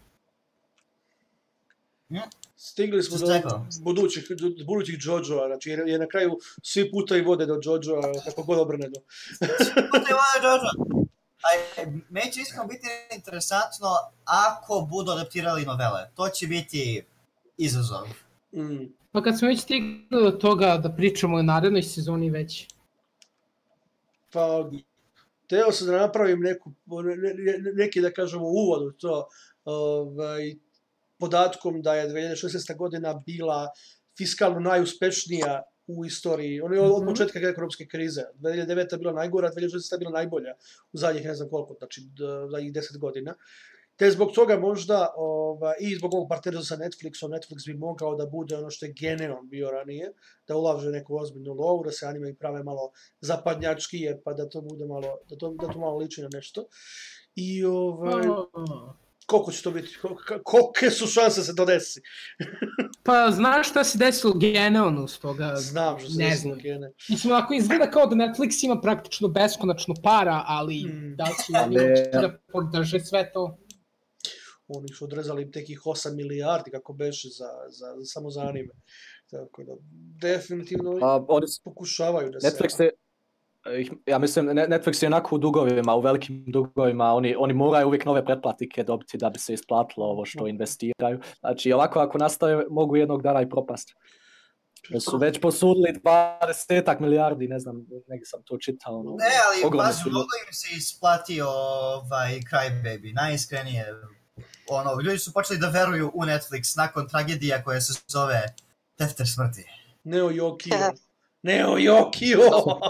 S1: Stigli smo do budućih, do budućih Jojo-a, znači jer je na kraju svi puta i vode do Jojo-a, kako god obrne do.
S6: Svi puta i vode do Jojo-a. Meni će iskreno biti interesantno ako budu adaptirali novele. To će biti izazov.
S1: Mm.
S4: Pa kad smo već stigli do toga da pričamo o narednoj sezoni već.
S1: Pa, teo sam da napravim neku, ne, ne, neki da kažemo uvod u to, ovaj, podatkom da je dvije hiljade šesnaesta godina bila fiskalno najuspešnija u istoriji. Ono je od, od početka ekonomske krize. dvije hiljade deveta je bila najgora, dvije hiljade šesnaesta je bila najbolja u zadnjih ne znam koliko, znači zadnjih deset godina. Te zbog toga možda, ova, i zbog ovog partnerstva sa Netflixom, Netflix bi mogao da bude ono što je Geneon bio ranije, da ulaže neku ozbiljnu lovu, da se anime prave malo zapadnjačkije, pa da to bude malo, da to, da to malo liči na nešto. I ovaj... Koliko će to biti? Kolike su šanse se to desi?
S4: Pa znaš šta se desilo Geneonu s toga?
S1: Znam što se
S4: ne
S1: desilo
S4: znam.
S1: Gene.
S4: Mislim, ako izgleda kao da Netflix ima praktično beskonačno para, ali
S1: Mm.
S4: da li će oni moći da podrže sve to?
S1: Oni su odrezali nekih osam milijardi kako beše za, za, samo za anime. Tako da, definitivno
S3: A, oni su-
S1: pokušavaju da se...
S3: Netflix je, ih- ja mislim, Ne- Netflix je onako u dugovima, u velikim dugovima, oni, oni moraju uvijek nove pretplatnike dobiti da bi se isplatilo ovo što investiraju. Znači, ovako ako nastave, mogu jednog dana i propasti. Jer su već posudili dvadesetak milijardi, ne znam, negdje sam to čitao. Ono,
S6: Ne, ali
S3: ogromne
S6: pazi,
S3: sume.
S6: mnogo im se isplatio ovaj Crybaby, najiskrenije. Ono, ljudi su počeli da veruju u Netflix nakon tragedija koja se zove Tefter smrti.
S1: Neo Yokio. Neo Yokio!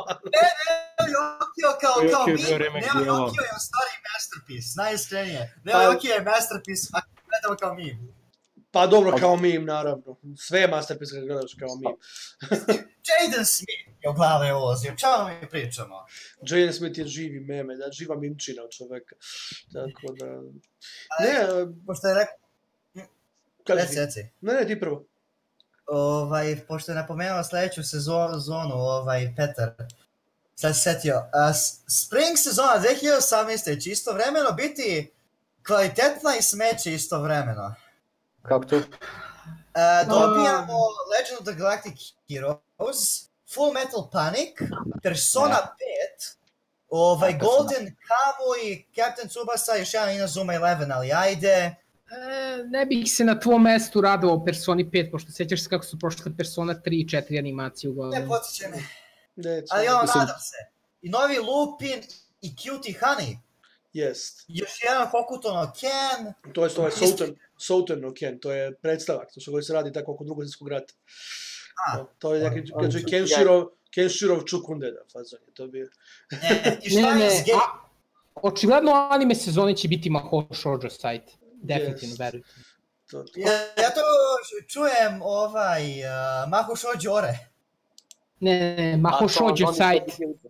S6: Yokio kao,
S2: Yokio
S6: kao
S2: je
S6: mi,
S2: bio remake
S6: Neo
S2: dijela.
S6: Yokio je u stvari masterpiece, najiskrenije. Neo
S1: Pa-
S6: Yokio je masterpiece, ako gledamo kao mi.
S1: Pa dobro, kao meme, naravno. Sve je masterpiece kad gledaš kao meme.
S6: Jaden Smith je u glave ulazio, čao mi pričamo.
S1: Jaden Smith je živi meme, da, živa mimčina od čoveka. Tako da... Ne,
S6: Pošto je rekao,
S1: kaži
S6: reci,
S1: ti.
S6: reci.
S1: Ne, ne, ti prvo.
S6: Ovaj, pošto je napomenuo sljedeću sezonu, ovaj, Petar, sad se setio, a, s- Spring sezona dve hiljade osamnaeste će istovremeno biti kvalitetna i smeće istovremeno.
S3: Kako to?
S6: A, dobijamo Legend of the Galactic Heroes, Full Metal Panic, Persona pet, ovaj,
S3: Persona.
S6: Golden Kamuy, Captain Tsubasa, još jedan Inazuma Eleven, ali ajde.
S4: E, ne bih se na tvom mestu radovao o Personi pet, pošto sećaš se kako su prošle Persona tri i četiri animacije
S6: Ne
S4: uglavnom.
S6: potiče me.
S1: Ne,
S6: Ali ono,
S3: Mislim-
S6: nadam se. I novi Lupin i Cutie Honey.
S1: Jest.
S6: Još jedan Hokuto no Ken.
S1: To je ovaj Southern, Southern no Ken, to je predstavak, to što koji se radi tako oko drugog svjetskog rata.
S6: A.
S1: To je neki,
S3: A,
S1: kaže
S3: a,
S1: Kenshiro, Kenshirov Čukundeda, fazon je to bio.
S6: Ne, i
S4: Ne,
S6: šta
S4: ne,
S6: je s ge-
S4: a, očigledno anime sezone će biti Mahou Shoujo sajt. Definitivno,
S1: Yes.
S4: verujte.
S1: To, to.
S6: Ja, ja to čujem ovaj uh, Mahou Shoujo Ore.
S4: Ne, ne, ne, Mahou Shoujo sajt.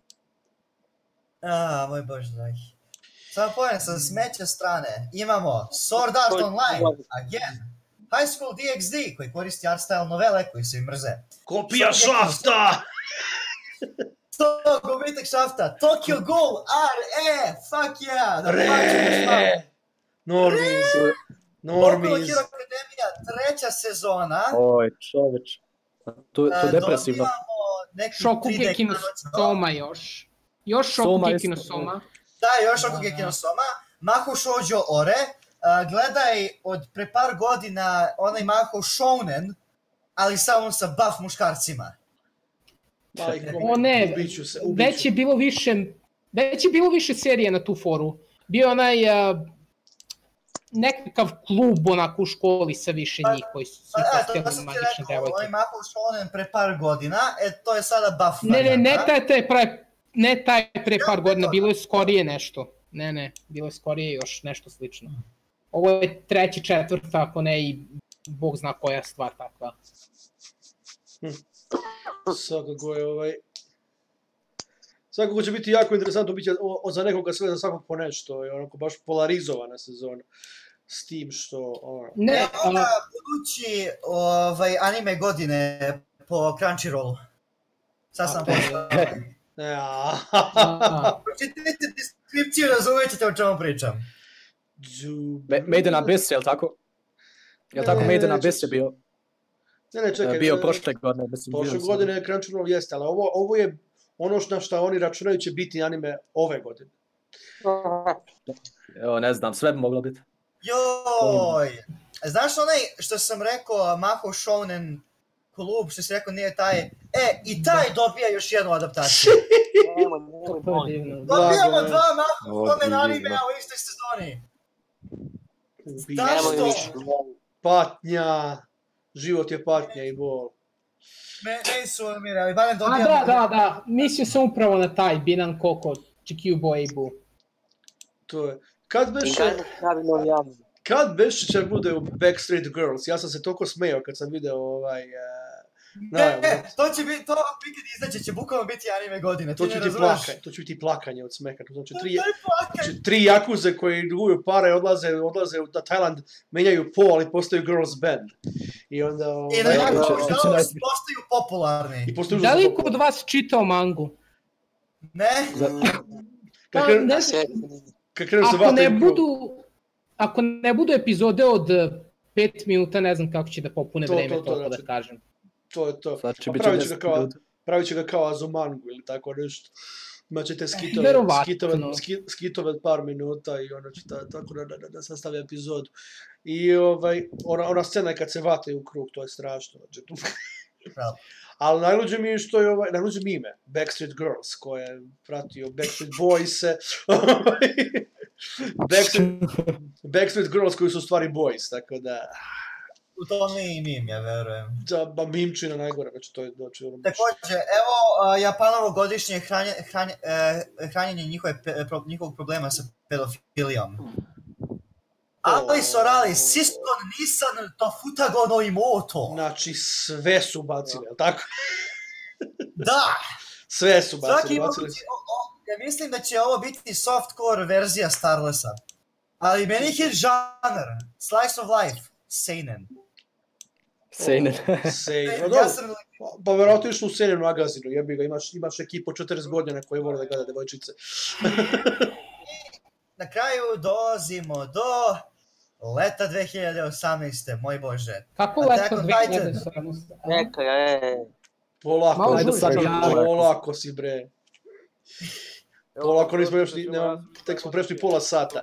S6: A, moj bože dragi. Samo pojem sa smeće strane. Imamo Sword Art Online, again. High School D X D, koji koristi art style novele koji se im mrze.
S1: Kopija šafta!
S6: To gubitak šafta. Tokyo Ghoul R E, fuck yeah! Da plaćamo šafta.
S1: Re! Normies!
S6: Boku no
S1: Normies!
S6: Hero Academia, treća sezona.
S3: Oj, čoveč. To, to
S6: E,
S3: je depresivno.
S6: Dobijamo neki tri D
S4: Shokugeki no
S6: karata.
S4: Soma još. Još
S3: Soma
S4: Shokugeki no
S3: isto,
S4: Soma.
S6: Da, još Shokugeki no Soma. Mahou Shoujo Ore. Uh, gledaj od pre par godina onaj Mahou Shounen, ali samo sa buff muškarcima.
S1: Majko,
S4: O ne,
S1: ubiću se, ubiću.
S4: već je bilo više, već je bilo više serija na tu foru. Bio je onaj uh, nekakav klub onako u školi sa više njih koji su svi
S6: Pa, e, to, to
S4: postali
S6: sam ti
S4: magične
S6: rekao,
S4: devojke.
S6: onaj Mahou Shounen pre par godina, e, to je sada buff
S4: Ne, ne, ne
S6: varijanta.
S4: taj, taj pre, ne taj pre par godina, bilo je skorije nešto. Ne, ne, bilo je skorije još nešto slično. Ovo je treći, četvrta, ako ne i bog zna koja stvar takva.
S1: Svakako je ovaj... Svakako će biti jako interesantno, bit će o, o, za nekoga sve, za svakog po nešto, je onako baš polarizovana sezona. S tim što, ono...
S4: Ne,
S6: E, onda
S4: a,
S6: budući ovaj, anime godine po Crunchyrollu. Sad sam
S4: A,
S6: pošao.
S1: Ne, a,
S4: a,
S6: Pročitajte deskripciju, razumjet ćete o čemu pričam.
S3: Ma- Made in Abyss, jel tako? Jel tako
S1: Ne,
S3: Made in
S1: ne,
S3: Abyss je bio,
S1: ne, ne, čekaj.
S3: bio
S1: ne,
S3: prošle godine, mislim.
S1: Prošle
S3: bio sam.
S1: godine Crunchyroll jeste, ali ovo, ovo je ono što, na šta oni računaju će biti anime ove godine.
S3: Evo, ne znam, sve bi moglo biti.
S6: Joj! Znaš onaj što sam rekao, Mahou Shounen klub, što si rekao nije taj... E, i taj dobija još jednu adaptaciju.
S4: to je divno.
S6: Dobijamo
S1: Blago,
S6: dva Mahou
S3: O,
S6: Shounen
S3: divno.
S6: anime u istoj sezoni.
S1: Ubija.
S6: Zašto?
S1: Patnja, život je patnja i bol.
S6: Me, meni su umirali, barem
S4: A
S6: dobijamo...
S4: da, da, da, mislio sam upravo na taj Binan Koko, Chikyu Boibu.
S1: To je, kad
S7: I
S1: beše,
S7: dalje pravi novi album.
S1: kad beše će bude u Backstreet Girls? Ja sam se toliko smejao kad sam video ovaj... Uh,
S6: Ne, ne, to će biti, to kad izađe će bukvalno biti anime godine,
S1: to
S6: ti
S1: će
S6: ne
S1: ti
S6: razumeš.
S1: plakanje, to će biti plakanje od smeha. To znači tri,
S6: Daj plakaj.
S1: znači, tri jakuze koji duguju pare, odlaze, odlaze na Tajland, menjaju pol i postaju girls band. I onda...
S6: I
S1: ovaj,
S6: na jako,
S3: će-
S6: nažalost,
S3: će-
S6: postaju popularni.
S1: I postaju
S4: Da li
S1: užasno
S4: kod vas čitao mangu?
S6: Ne?
S1: Kad
S4: Pa,
S1: krenu-
S4: ne
S7: Na
S4: znam,
S7: sve-
S1: kad krenu se
S4: ako ne
S1: vataju u krug.
S4: budu, ako ne budu epizode od pet minuta, ne znam kako će da popune
S1: To,
S4: vreme,
S1: to, to,
S4: toliko
S1: znači-
S4: da kažem.
S1: To je to.
S3: Znači,
S1: Pa
S3: bit će
S1: pravit će
S3: deset
S1: ga kao,
S3: minuta.
S1: pravit će ga kao Azumangu ili tako nešto. Imaćete skitove,
S4: Verovatno.
S1: skitove, ski- skitove od par minuta i ono će ta, tako da, da, da sastavlja epizodu. I ovaj, ona, ona scena je kad se vataju u krug, to je strašno. Znači, tu...
S6: Pravo.
S1: Ali najluđe mi je što je ovaj, najluđe mi ime, Backstreet Girls, koje je pratio Backstreet Boys-e, Backstreet, Backstreet Girls koji su u stvari boys, tako da,
S6: U tome i mim, ja verujem.
S1: da, ba mimčina najgore, znači to je, znači, ono, baš-
S6: Takođe, evo uh, Japanovo godišnje hranje, hranje, uh, hranjenje njihove, pe, pro, njihovog problema sa pedofilijom. Ali sorali, siston nisan to futago no imoto.
S1: znači sve su bacili, jel tako?
S6: Da!
S1: Sve su
S6: Svaki
S1: bacili, bacili
S6: mogući,
S1: su.
S6: o, o, ja mislim da će ovo biti softcore verzija Starlessa. Ali meni je žanr, slice of life, seinen.
S3: Seinen.
S1: Sej, no
S6: Ja
S1: dobro,
S6: sam
S1: pa verovatno išlo u serijnom magazinu, jebi ga, imaš, imaš ekipu od četrdeset godina koji vole da gleda devojčice.
S6: na kraju dolazimo do leta dve hiljade osamnaeste. Moj bože.
S4: Kako
S6: Attack
S4: leto
S6: on
S4: dve
S6: Titan.
S4: hiljade osamnaeste?
S7: Čekaj, e,
S1: Polako,
S4: Malo
S3: Ajde
S4: žuri,
S3: sad,
S4: ja.
S1: polako si bre. Polako nismo još, ni- nema, tek smo prešli pola sata.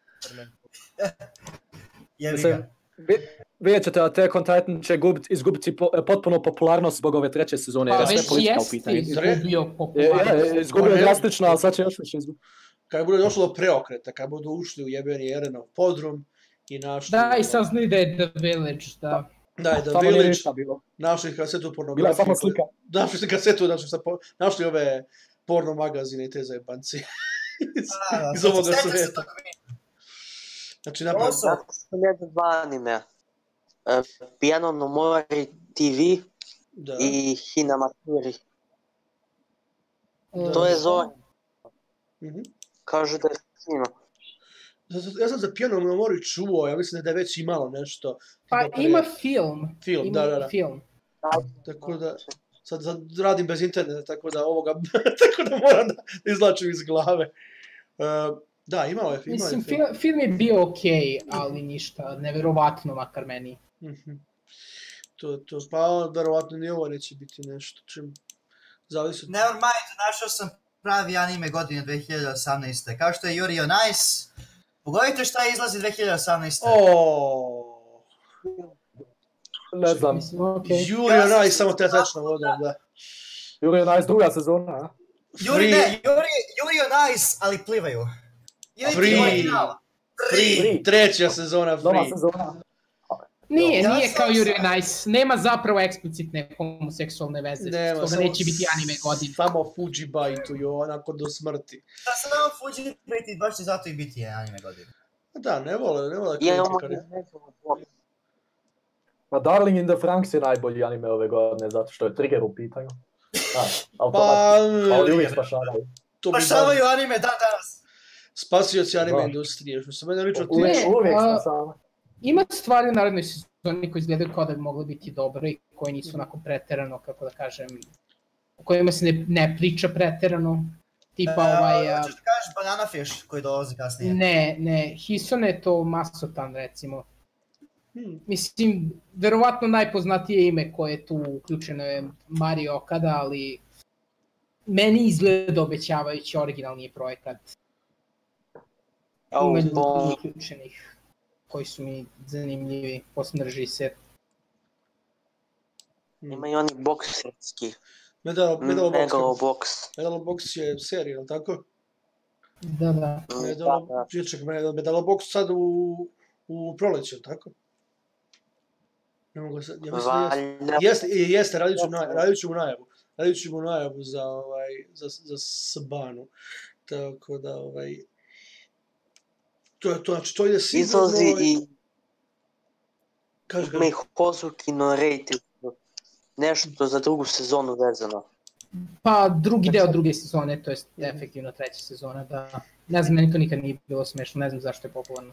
S6: Jebi ga.
S3: Mislim, vi- vidjet ćete da Attack on Titan će gubit, izgubiti po, potpuno popularnost zbog ove treće sezone, jer
S6: Pa
S3: je sve
S4: Već
S3: politika u
S4: jeste
S3: pitanju.
S4: izgubio
S3: Je, je,
S4: popularnost.
S3: je, izgubio
S1: Pa ne-
S3: drastično, ali sad će još više izgubiti.
S1: Kad bude došlo do preokreta, kad budu ušli u jebeni Erenov podrum i našli...
S4: Da, i saznali da je The Village, da.
S1: Da, i da
S3: Samo nije
S1: Village,
S3: ništa bilo.
S1: našli kasetu
S3: Bila je
S1: pornografije.
S3: samo slika.
S1: Našli su kasetu, našli, sa po- našli ove porno magazine i te zajebanci. iz,
S6: Da, da,
S1: iz
S6: sad-
S1: ovoga
S6: sjećam se
S1: sveta.
S6: tog videa.
S1: Znači, napravno...
S6: Ovo su-
S7: ja sam jedan dva animea. E, Piano no Mori T V
S1: Da.
S7: i Hinamaturi.
S4: E,
S7: To je Zora,
S1: Mhm.
S7: kažu da je fino.
S1: Zato- Ja sam za Piano no Mori čuo, ja mislim da je već imalo nešto.
S4: Pa
S1: tipa pre-
S4: ima film.
S1: Film,
S4: Ima
S1: da, da, da.
S4: film.
S1: Tako da, sad, sad radim bez interneta, tako da ovoga, tako da moram da izlačim iz glave. Uh, da, imao je, imao je
S4: Mislim,
S1: film.
S4: film, film je bio okej, ali ništa, neverovatno makar meni.
S1: Mhm. To, to, pa verovatno ni ovo neće biti nešto, čim zavisi od...
S6: Never mind, našao sam pravi anime godine dve hiljade osamnaeste. Kao što je Yuri on Ice. Pogledajte šta izlazi dve hiljade osamnaeste.
S1: Oh,
S3: Ne znam,
S4: Mislim, okej.
S1: Yuri
S6: Ja
S1: on
S6: sam
S1: Ice,
S6: se
S1: samo te
S6: značio
S1: tačno vodom, da.
S3: Yuri on Ice druga sezona, a?
S6: Yuri,
S1: Free.
S6: ne, Yuri, Yuri on Ice, ali plivaju. Ili ti
S1: Free.
S6: original. Free.
S1: Free, treća sezona
S3: Nova
S1: free.
S3: sezona.
S4: Nije,
S6: Ja
S4: nije
S6: sam
S4: kao
S6: se-
S4: Yuri on Ice. Nema zapravo eksplicitne homoseksualne veze.
S1: Nema,
S4: Stoga
S1: samo-
S4: neće biti anime godine.
S1: Samo Fuji bajtuju, onako do smrti.
S6: Da se nama Fuji biti, baš će zato i biti anime godine.
S1: Da, ne vole, ne vole
S7: Ja imamo
S1: kritike. kad je-
S3: Pa Darling in the Franxx je najbolji anime ove godine, zato što je trigger u pitanju. Da,
S1: Pa,
S3: automatski. Pa oni uvijek spašavaju.
S1: to bi
S6: Spašavaju anime dan danas.
S1: spasioci anime
S3: Da.
S1: industrije, što se mene lično
S4: Ne,
S3: Uvijek,
S1: tiče.
S3: uvijek
S4: a-
S3: spašavaju.
S4: Ima stvari u narednoj sezoni koji izgledaju kao da bi mogle biti dobre i koje nisu onako preterano, kako da kažem, o kojima se ne, ne priča preterano. Tipa ovaj... a,
S6: Hoćeš da kažeš Banana Fish koji dolazi kasnije.
S4: Ne, ne, Hisone to Masotan recimo.
S1: Hmm.
S4: Mislim, verovatno najpoznatije ime koje je tu uključeno je Mario Okada, ali meni izgleda obećavajući originalni projekat.
S7: Au,
S4: Ima ljudi
S7: bom.
S4: uključenih koji su mi zanimljivi, posebno režiser.
S7: Ima i oni bokserski.
S1: Medal, Medalobox,
S7: Megalobox.
S1: Medalobox je serija, jel tako?
S4: Da, da.
S7: Da,
S1: Medalo,
S7: da.
S1: čekaj, Medal- Medalobox sad u, u proleću, jel tako? Ne mogu sad, ja mislim da jeste.
S7: Valjda.
S1: Jeste, i jeste, radit ću, na, radit ću mu najavu. Radit ću mu najavu za, ovaj, za, za Sabanu. Tako da, ovaj... To je to, znači to ide sigurno...
S7: Izlazi i...
S1: Kaži ga.
S7: Ima i Hozuki no rating. Nešto za drugu sezonu vezano.
S4: Pa drugi deo druge sezone, to je efektivno treća sezona, da. Ne znam, meni to nikad nije bilo smešno, ne znam zašto je popularno.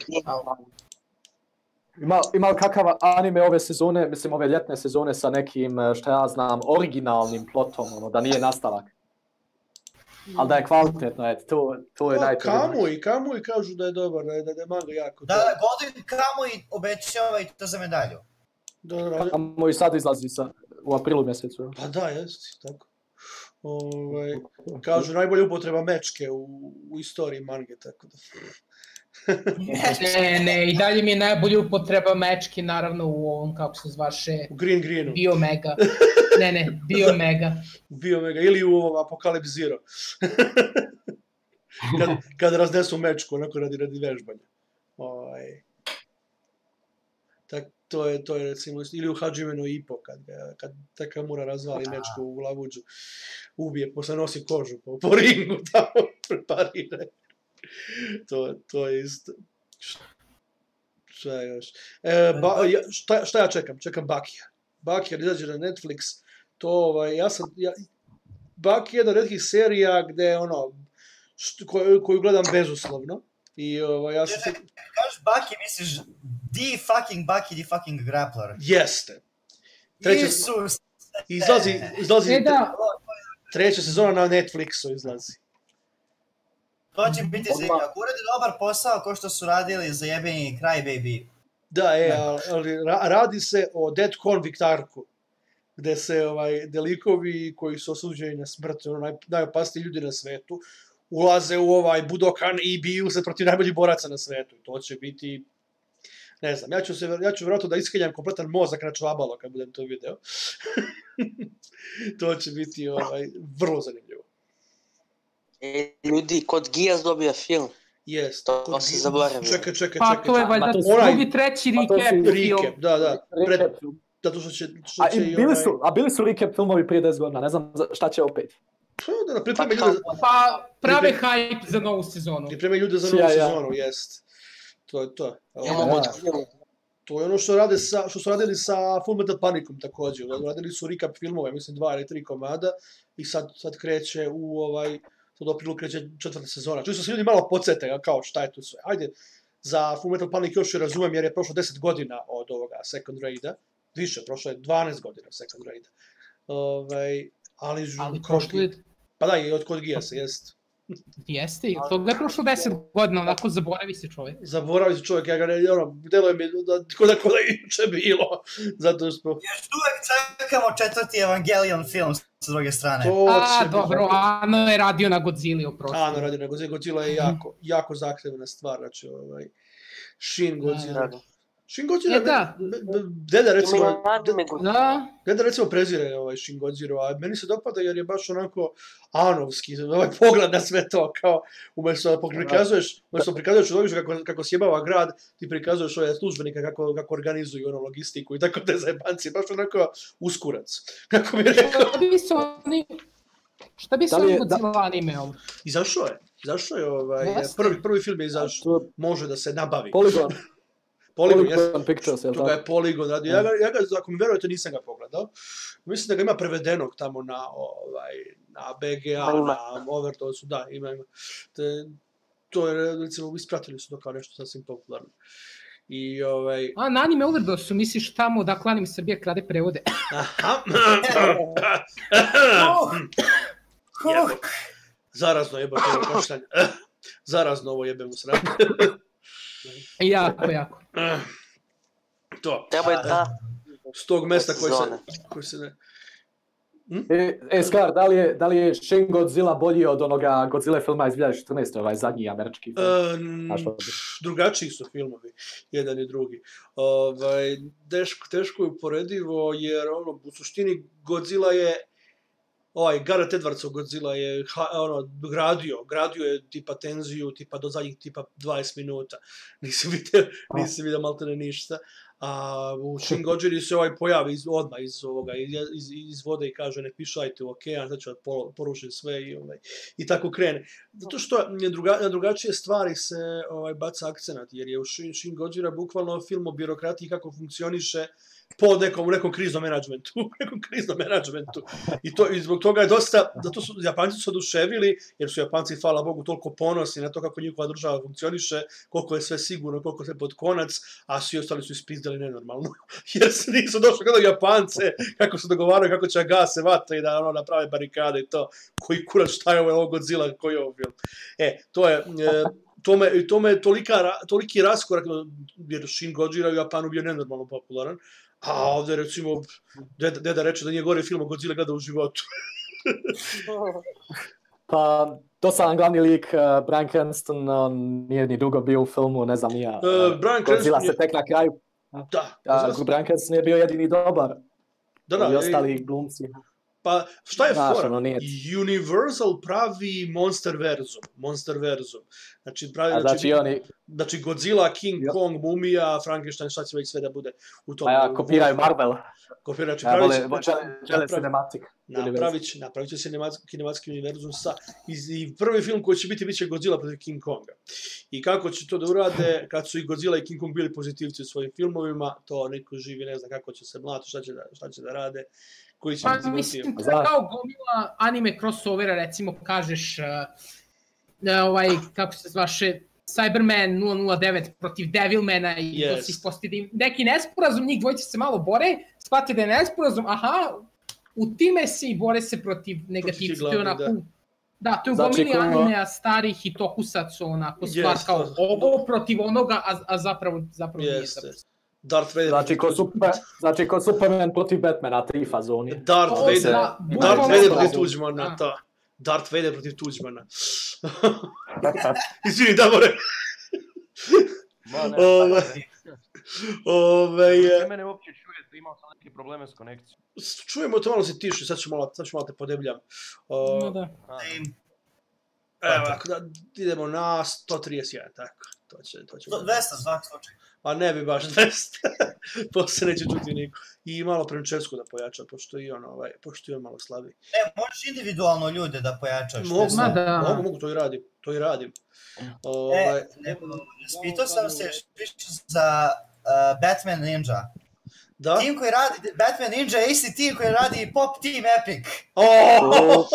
S3: Ima, ima li kakav anime ove sezone, mislim ove ljetne sezone sa nekim, šta ja znam, originalnim plotom, ono, da nije nastavak? Ali da je kvalitetno, eto, to, to je
S1: Pa,
S3: najteže.
S1: Kamui, Kamui kažu da je dobar, da je, da je manga jako
S6: Da,
S1: dobar.
S6: Golden Kamuy obećava i to za medalju.
S1: Dobro, ali-
S3: Tamo i sad izlazi sa, u aprilu mjesecu.
S1: Pa da, jesi, tako. Ovaj, kažu najbolja upotreba mečke u, u istoriji mange, tako da.
S4: Ne, ne, i dalje mi je najbolja upotreba mečki, naravno u ovom, kako se zvaše,
S1: U Green Greenu,
S4: Biomega. Ne, ne, Biomega.
S1: u Biomega ili u ovom Apocalypse Zero. kad, kad raznesu mečku, onako radi, radi vežbanja. Ovaj. Tak, to je, to je recimo, ili u Hajime no Ippo, kad, ga- kad Takamura razvali mečku u lavuđu, ubije, posle nosi kožu po, po ringu, tamo preparire. To, to je isto. Šta je još? E, ba, ja, šta, šta ja čekam? Čekam Bakija. Bakija izađe na Netflix. To, ovaj, ja sam, ja, Baki je jedna od retkih serija gde, ono, št, koju, koju gledam bezuslovno. I, ovaj, ja sam se...
S6: Kažeš Baki, misliš the fucking Baki, the fucking grappler.
S1: Jeste. Treća,
S6: Isus!
S1: izlazi, izlazi
S4: E da,
S1: treća sezona na Netflixu izlazi.
S6: To će biti zanimljivo. Ako uradi dobar posao ko što su radili za jebeni Crybaby.
S1: Da, e, ali, ali ra- radi se o Dead Convict arku, gde se ovaj, delikovi koji su osuđeni na smrt, ono, naj, najopasniji ljudi na svetu, ulaze u ovaj Budokan i biju se protiv najboljih boraca na svetu. To će biti, ne znam, ja ću, se, ja ću vjerojatno da iskeljam kompletan mozak na čvabalo kad budem to video. To će biti ovaj, vrlo zanimljivo.
S7: E, ljudi, kod Gijas dobija film.
S1: Jest.
S7: To
S1: kod-
S7: se zaboravio.
S1: Čekaj, čekaj,
S4: pa
S1: čekaj.
S4: to je
S1: čekaj.
S4: valjda
S1: onaj-
S4: drugi, treći
S3: pa to su
S4: recap film.
S1: Recap, da, da. Pred,
S3: Recap film.
S1: zato što će, što
S3: A,
S1: će
S3: i
S1: i
S3: bili
S1: ovaj...
S3: su, a bili su recap filmovi prije deset godina, ne znam za- šta će opet.
S1: Pa, da, da, pripreme
S7: Pa
S1: ljude,
S4: Pa prave hype za novu sezonu.
S1: pripreme ljude za novu
S3: Ja, ja.
S1: sezonu, jest. To je to.
S7: Imamo
S3: Da.
S7: film.
S1: To je ono što rade sa, što su radili sa Full Metal Panicom također. Radili su recap filmove, mislim dva ili tri komada i sad, sad kreće u ovaj, sad u aprilu kreće četvrta sezona. Čisto se ljudi malo podsjete kao šta je tu sve. Ajde, za Full Metal Panic još i razumem jer je prošlo deset godina od ovoga Second Raida. Više, prošlo je dvanaest godina Second Raida. Ovaj, ali,
S4: Ali
S1: kod-
S4: prošlo je,
S1: Pa da, i od kod Gijasa, jest.
S4: jeste, i to je prošlo deset godina, onako zaboravi se čovjek.
S1: Zaboravio se čovjek, ja ga ne, ono, deluje mi da, ko da, ko da je juče bilo, zato što
S6: Još uvek čekamo četvrti Evangelion film s druge strane.
S1: to
S4: A,
S1: će biti-
S4: dobro, Ano je radio na Godzilla oprosti.
S1: Ano radi na Godzilla, Godzilla je jako, jako zahtevna stvar, znači, ovaj, Shin Godzilla.
S7: Da.
S1: Shin Godzilla,
S4: E, da.
S1: me- me- deda recimo,
S7: Ima anime Godzilla.
S4: Da,
S1: deda recimo prezire ovaj Shin Godzilla, a meni se dopada jer je baš onako anovski, ovaj pogled na sve to, kao, umjesto da prikazuješ, umjesto da prikazuješ čudovište kako, kako sjebava grad, ti prikazuješ ove službenike kako, kako organizuju ono logistiku i tako te zajebanci, baš onako uskurac, kako bi rekao.
S4: šta bi se oni... Šta bi se
S3: Da li
S4: oni
S3: je-
S4: Godzilla animeom?
S1: Izašao je, izašao je, ovaj,
S4: Jeste.
S1: prvi, prvi film je izašao,
S3: To je
S1: može da se nabavi.
S3: Polygon,
S1: Polygon, jeste.
S3: Polygon Pictures, je li
S1: To ga
S3: tako?
S1: je Polygon radio. Ja ga, ja ga, ako mi verujete, nisam ga pogledao. Mislim da ga ima prevedenog tamo na, ovaj, na B G A,
S7: Ima.
S1: na Overdose, da, ima, ima. Te, to je, recimo, ispratili su to kao nešto sasvim popularno. I, ovaj,
S4: A, na anime Overdose su, misliš tamo odakle anime Srbije krade prevode?
S1: aha,
S6: Uh, uh,
S1: zarazno jebate ovo kašljanje. Zarazno ovo jebem u sranje.
S4: Jako, jako.
S1: To,
S7: Treba je da...
S1: s tog mesta koji se,
S7: Sezone.
S1: koji se ne...
S3: E, e Skar, da li je, da li je Shin Godzilla bolji od onoga Godzilla filma iz dvije tisuće četrnaeste, ovaj zadnji američki film?
S1: Um,
S3: A što?
S1: drugačiji su filmovi, jedan i drugi. Ovaj, teško, teško je uporedivo, jer ono, u suštini Godzilla je, ovaj, Gareth Edwardsov Godzilla je ha, ono, gradio, gradio je tipa tenziju, tipa do zadnjih tipa dvadeset minuta. Nisi vidio, nisi vidio maltene ništa. A u Shin Godzilla se ovaj pojavi iz, odmah iz ovoga, iz, iz, iz vode i kaže ne pišajte u okean, sad ću da porušim sve i, ovaj, i tako krene. Zato što druga, na drugačije stvari se ovaj, baca akcenat, jer je u Shin, Shin Godzilla bukvalno film o birokratiji kako funkcioniše po nekom, nekom kriznom menadžmentu, nekom kriznom menadžmentu. I, to, I zbog toga je dosta, zato su Japanci su oduševili, jer su Japanci, hvala Bogu, toliko ponosni na to kako njihova država funkcioniše, koliko je sve sigurno, koliko je sve pod konac, a svi ostali su ispizdali nenormalno. Jer se nisu došli kada Japance, kako se dogovaraju, kako će gase vatre i da ono, naprave barikade i to, koji kurac, šta je ovo Godzilla, koji je ovo film. E, to je... E, tome, tome je tolika, toliki raskorak, jer Shin Godzilla u Japanu bio nenormalno popularan, a ovdje, recimo, deda, deda reče da nije gore film o Godzilla gleda u životu.
S3: Pa, to sam glavni lik, uh, Bryan Cranston, on nije ni dugo bio u filmu, ne znam nija. Uh,
S1: Bryan
S3: Godzilla
S1: je...
S3: se tek na kraju.
S1: Da.
S3: Uh, Bryan Cranston je bio jedini dobar.
S1: Da, da.
S3: I ostali glumci.
S1: Pa, šta je
S3: Znaš,
S1: fora?
S3: ono,
S1: Universal pravi Monster verzum. Monster verzum. Znači, pravi,
S3: A, znači,
S1: znači,
S3: oni...
S1: znači Godzilla, King
S3: jo.
S1: Kong, Mumija, Frankenstein, šta će već sve da bude u tom.
S3: A ja, kopiraju Marvel.
S1: Kopiraju, znači,
S3: ja,
S1: pravit
S3: vole,
S1: će...
S3: Žele cinematic.
S1: Napravit će, napravit će cinematski, kinematski univerzum sa... I, I prvi film koji će biti, bit će Godzilla protiv King Konga. I kako će to da urade, kad su i Godzilla i King Kong bili pozitivci u svojim filmovima, to niko živi ne zna kako će se mlati, šta će da, šta će da rade. Koji će
S4: pa,
S1: biti
S4: mislim, to je kao gomila anime crossovera, recimo, kažeš, uh, ovaj, kako se zvaše, Cyberman nula nula devet protiv Devilmana i yes. To se ispostavi neki nesporazum, njih dvojice se malo bore, shvate da je nesporazum, aha, u time se i bore se protiv negativci, to je onako, da, da to je u znači, gomili kuma... animea starih i tokusatsu, onako, stvar yes. kao ovo protiv onoga, a, a zapravo, zapravo yes. nije zapravo.
S1: Darth Vader
S3: znači, ko super, znači ko Superman protiv Batmana, tri fazoni.
S1: Darth Vader, se, Darth Vader protiv Tuđmana, da. Darth Vader protiv Tuđmana. Izvini, Davore. Ove, ove,
S2: je... Mene uopće čujete, imao sam neke probleme s konekcijom.
S1: Čujemo to, malo se tiši, sad ću malo, sad ću malo te podebljam. Uh,
S4: no, da.
S1: Evo, ako da idemo na sto trideset jedan, tako. To će, to će
S6: dvesta, svak slučaj.
S1: Pa ne bi baš dvesta, poslije neće čuti niko. I malo Francesco da pojača, pošto i on, ovaj, pošto i on malo slabi.
S6: Ne, možeš individualno ljude da pojačaš.
S1: Mogu, da. mogu, mogu, to i radim, to i radim.
S6: Ovaj... E, ne, spitao sam se za uh, Batman Ninja.
S1: Da?
S6: Tim koji radi Batman Ninja je isti tim koji radi Pop Team Epic.
S1: Oh!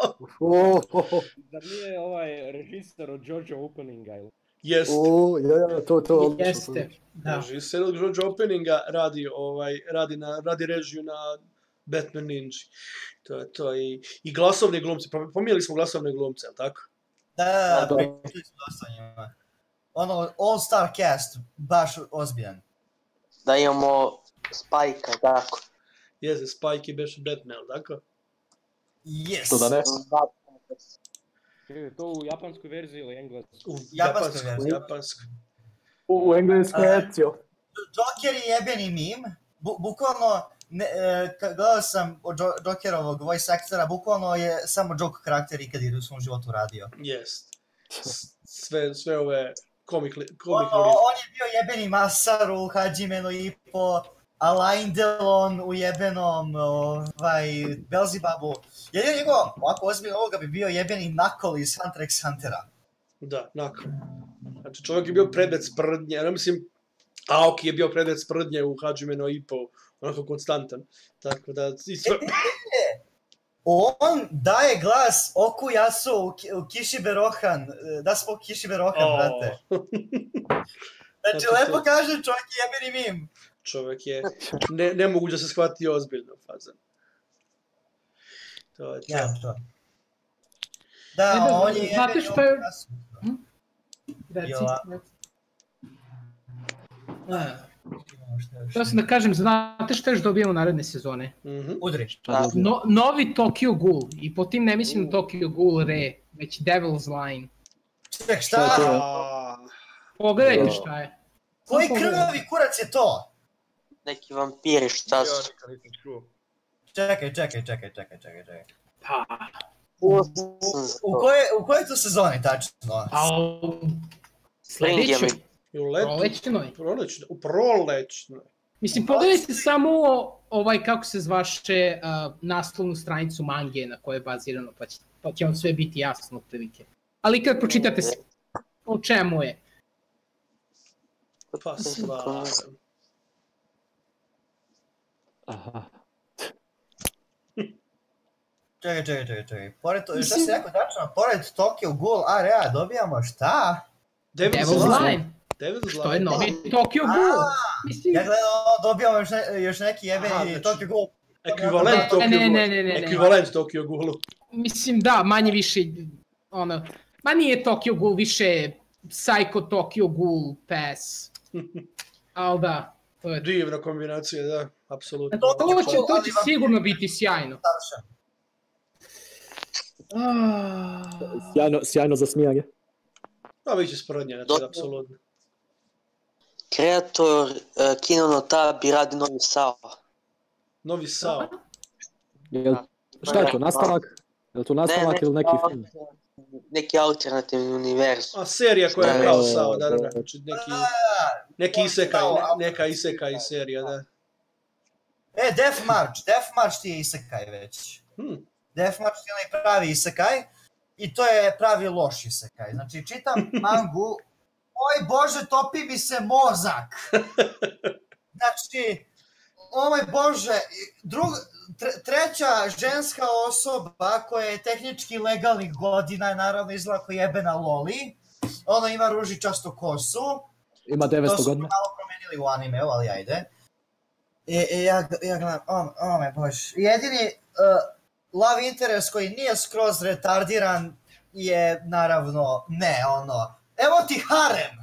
S2: Zar nije ovaj režisar od JoJo Openinga?
S1: Jeste.
S3: O, ja, ja, to, to.
S4: Jeste, da.
S1: Režiser od JoJo Openinga radi, ovaj, radi, na, radi režiju na Batman Ninja. To je to i, i glasovni glumci, pomijeli smo glasovne glumce, jel tako?
S6: Da, da, da, pričali smo dosta njima. Ono, all-star cast, baš ozbiljan.
S7: Da imamo Spike-a, tako.
S1: Jeste, Spike i beše Batman, tako?
S6: Yes.
S3: Što da ne?
S2: Je to u japanskoj verziji ili engleskoj?
S1: U japanskoj verziji. Japanskoj.
S3: U, u engleskoj verziji.
S6: Joker je jebeni meme. Bu, bukvalno, ne, e, gledao sam od Jokerovog voice actora, bukvalno je samo Joker karakter ikad je u svom životu radio.
S1: Jest. Sve, sve ove komik...
S6: komik on, on je bio jebeni Masaru u Hajime no Ippo, Alain Delon u jebenom ovaj, Belzebubu. Jedino njegov, ovako ozbiljno ovoga bi bio jebeni Knuckle iz Hunter x Huntera.
S1: Da, Knuckle. Znači čovjek je bio predmet sprdnje, ja mislim, Aoki je bio predmet sprdnje u Hajime no Ippo, onako konstantan. Tako da... Sve...
S6: On daje glas Okuyasu u Kishibe Rohan, da smo Kishibe Rohan, oh. brate. Znači, lepo kaže čovjek je jebeni mim.
S1: Čovjek je, ne, ne mogu da se shvati ozbiljno fazan. To je to.
S6: Ja, to. Da,
S4: e,
S6: on je
S4: znate što je... Hm? Reci, reci. Htio sam da kažem, znate što još dobijemo naredne sezone?
S1: Mm-hmm.
S6: Udri.
S4: No, novi Tokyo Ghoul, i po tim ne mislim uh. Tokyo Ghoul Re, već Devil's Line.
S6: Ček, šta?
S4: Pogledajte šta je.
S6: Koji krvavi kurac je to?
S7: Neki vampiri, šta su?
S6: Čekaj, čekaj, čekaj, čekaj, čekaj, čekaj.
S4: Pa...
S6: U, u, u, koje, u kojoj to sezoni tačno?
S4: A u... Sljedećoj.
S1: U letu,
S4: prolećnoj.
S1: Prolećnoj. U prolećnoj.
S4: Mislim, pogledajte samo ovaj, kako se zvaše, uh, naslovnu stranicu mange na kojoj je bazirano, pa će, pa će vam sve biti jasno otprilike. Ali kad pročitate sve, o čemu je?
S1: Pa stvarno.
S3: Aha.
S6: Čekaj, čekaj, čekaj, čekaj. Pored to, šta si rekao tačno? Pored Tokyo Ghoul area dobijamo šta?
S4: Devil's Line.
S1: Devil's
S4: Što je
S1: Line.
S4: novi Tokyo Ghoul. Mislim...
S6: Ja gledam, dobijamo još, ne, još neki jebeni Tokyo Ghoul.
S1: Ekvivalent
S4: Ne,
S1: Tokyo
S4: ne,
S1: Ghoul.
S4: ne, ne, ne, ne.
S1: Ekvivalent Tokyo Ghoulu.
S4: Mislim, da, manje više, ono, ma nije Tokyo Ghoul, više Psycho Tokyo Ghoul Pass. Ali da, to je...
S1: Divna kombinacija, da, apsolutno.
S6: To-
S4: To će, to će sigurno biti sjajno.
S6: Savršeno.
S4: Ah.
S3: Sjajno, sjajno za smijanje.
S1: Pa bit će sporodnjena, to je apsolutno.
S7: Kreator uh, Kino no Tabi radi novi Sao.
S1: Novi Sao.
S3: Jel, šta je to, nastavak? Je li to nastavak ili neki film?
S7: Neki alternativni univerzum.
S1: A serija koja je
S7: Ne.
S1: kao Sao, da, da, da. Znači neki,
S6: A,
S1: neki isekaj,
S6: Sao,
S1: ne, neka isekaj serija, da.
S6: E, Death March, Death March ti je isekaj već.
S1: Hmm.
S6: Death March je onaj pravi isekaj i to je pravi loš isekaj. Znači, čitam mangu, oj bože, topi mi se mozak. Znači, o moj bože, drug, tre, treća ženska osoba koja je tehnički legalnih godina, naravno izgleda kao jebena loli, ona ima ružičastu kosu,
S3: Ima
S6: to
S3: devetsto
S6: su
S3: godina.
S6: malo promenili u animeu, ali ajde. I, i ja, ja gledam, o, o me bože, jedini uh, love interest koji nije skroz retardiran je naravno, ne ono, evo ti harem!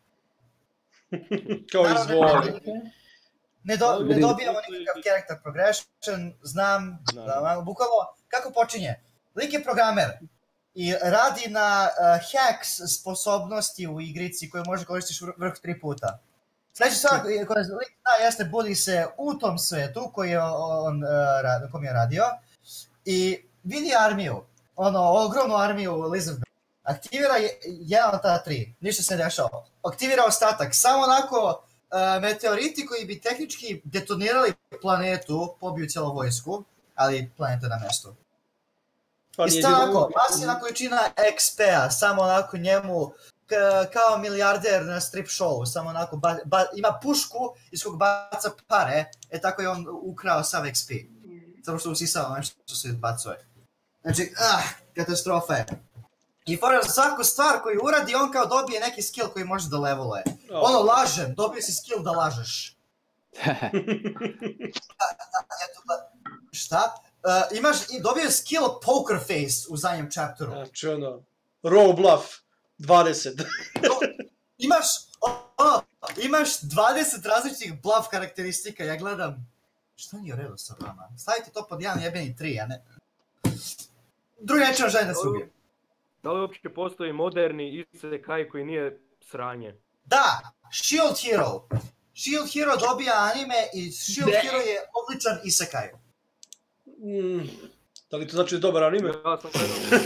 S1: Kao
S6: Naravno,
S1: izvoli.
S6: Ne, do, ne
S3: Vidim.
S6: dobijamo nikakav character progression, znam,
S2: Znam.
S6: da, bukvalno, kako počinje? Lik je programer i radi na uh, hacks sposobnosti u igrici koju može koristiš vrh, vrh tri puta. Sljedeća stvar koja lik zna jeste budi se u tom svetu koji je on, uh, rad, kom je radio i vidi armiju, ono, ogromnu armiju Lizardmen. Aktivira je, jedan od ta tri, ništa se ne dešava. Aktivira ostatak, samo onako Uh, meteoriti koji bi tehnički detonirali planetu, pobiju cijelu vojsku, ali planeta na mjestu.
S1: Pa
S6: I
S1: nije
S6: sto
S1: bilo-
S6: onako, masivna količina X P-a, samo onako njemu, k- kao milijarder na strip showu, samo onako, ba, ba, ima pušku iz kog baca pare, e tako je on ukrao sav X P. Samo što usisao nešto što se bacuje. Znači, ah, katastrofa je. I fora za svaku stvar koju uradi, on kao dobije neki skill koji može da leveluje. Ono, lažem, dobio si skill da lažeš. Eto, ba- šta? Uh, imaš, i dobio je skill poker face u zadnjem chapteru.
S1: Znači ono, raw bluff, dvadeset.
S6: Imaš, ono, imaš dvadeset različitih bluff karakteristika, ja gledam, šta nije u redu sa vama? Stavite to pod jedan jebeni tri, a ne... Drugi nećemo želiti da se ubije.
S2: Da li uopće postoji moderni isekaj koji nije sranje?
S6: Da, Shield Hero. Shield Hero dobija anime i Shield
S4: Ne.
S6: Hero je odličan isekaj.
S1: Mm, da li to znači da je dobar anime?
S2: Ja sam gledao.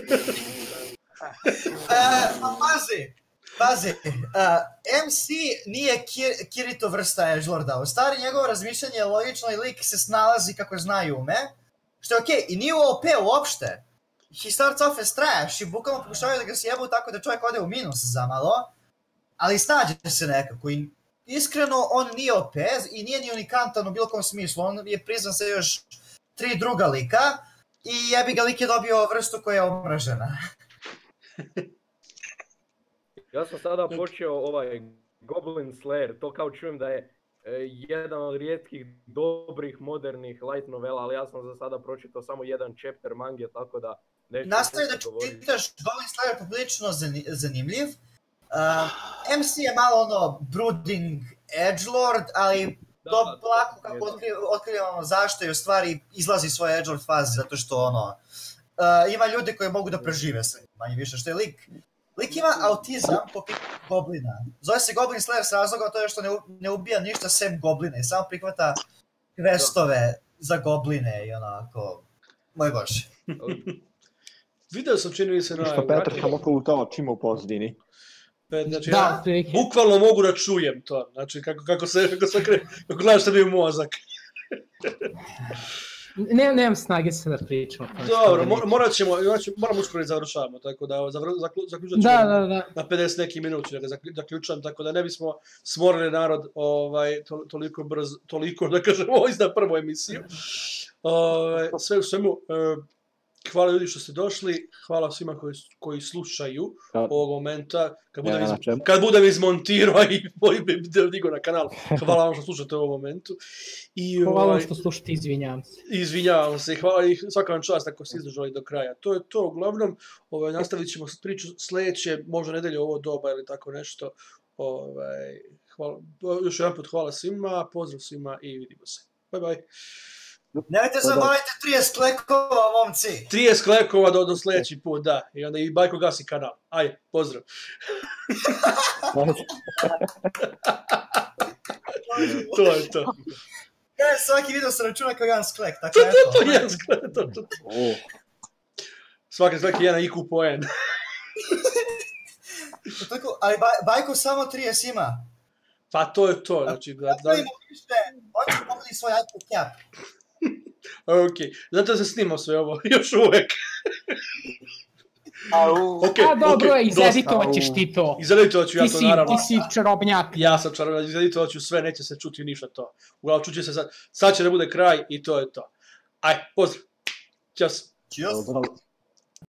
S6: E, pa pazi, pazi, uh, M C nije Ki- Kirito vrsta Edgelorda, u stvari njegovo razmišljanje je logično i lik se snalazi kako zna i ume, što je okej, i nije u O P uopšte. He starts off as trash i bukvalno pokušavaju da ga sjebu tako da čovjek ode u minus za malo, ali snađe se nekako i iskreno on nije O P i nije ni unikantan u bilo kom smislu, on je prizvan sa još tri druga lika i jebi ga lik je dobio vrstu koja je omražena.
S2: Ja sam sada počeo ovaj Goblin Slayer, to kao čujem da je e, jedan od rijetkih dobrih modernih light novela, ali ja sam za sada pročitao samo jedan chapter mange, tako da neću
S6: Nastavi da
S2: ništa govoriti.
S6: čitaš Goblin Slayer poprilično zani- zanimljiv. Uh, M C je malo ono brooding edgelord, ali
S2: Da,
S6: to
S2: da,
S6: polako
S2: je
S6: kako
S2: to.
S6: otkri- otkrivamo zašto i u stvari izlazi iz svoje edgelord faze, zato što ono, uh, ima ljude koji mogu da prežive sa njim, manje više, što je lik. Lik ima autizam po pitanju goblina. Zove se Goblin Slayer s razlogom to je što ne, u- ne ubija ništa sem gobline, samo prihvata questove za gobline i onako, moj bože.
S1: Video sam čini mi se na...
S5: Ništa, Petar samo lutao čim u pozadini.
S1: Znači,
S4: Da,
S1: ja
S4: otprilike.
S1: bukvalno mogu da čujem to. Znači, kako, kako se, kako se kre, kako gledaš tebi u mozak.
S4: Ne, nemam snage se da pričam.
S1: Dobro, mo, morat ćemo, znači, moramo uskoro i završavamo, tako da zavr- zaklu, zaključat ćemo
S4: Da, da, da.
S1: na pedeset neki minuti, da ga zaklju- zaključam, tako da ne bismo smorili narod ovaj, to, toliko brzo, toliko, da kažemo, ovo na prvu emisiju. Ovaj, sve u svemu, e, hvala ljudi što ste došli, hvala svima koji, koji slušaju ovog momenta, kad budem, iz, kad budem izmontirao i digo na kanal, hvala vam što slušate u ovom momentu. I,
S4: hvala vam
S1: ovaj,
S4: što slušate, izvinjavam se.
S1: Izvinjavam se, hvala i svaka vam čast ako ste izdržali do kraja. To je to, uglavnom, ovaj, nastavit ćemo priču sljedeće, možda nedelje ovo doba ili tako nešto. Ovaj, hvala, još jedan put hvala svima, pozdrav svima i vidimo se. Bye bye.
S6: Nemojte zaboraviti trideset klekova, momci.
S1: trideset klekova do, do sljedeći put, da. I onda i Bajko gasi kanal. Ajde, pozdrav. To je to.
S6: Ne, svaki video se računa kao jedan sklek, tako eto.
S1: To je jedan sklek, to, to. Svaki, svaki jedan I Q poen.
S6: Tako, ali baj, Bajko samo trideset ima.
S1: Pa to je to, znači... Da,
S6: da... On će pogledati svoj I Q cap.
S1: Ok, zato se snimao sve ovo, još uvek.
S4: Okay, a dobro, okay, izeditovat ćeš ti to.
S1: Izeditovat ću ja to,
S4: si,
S1: naravno.
S4: Ti si čarobnjak.
S1: Ja sam čarobnjak, izeditovat ću sve, neće se čuti ništa to. Uglavnom, čuće se sad, sad će da bude kraj i to je to. Aj, pozdrav. Ćao.
S6: Ćao.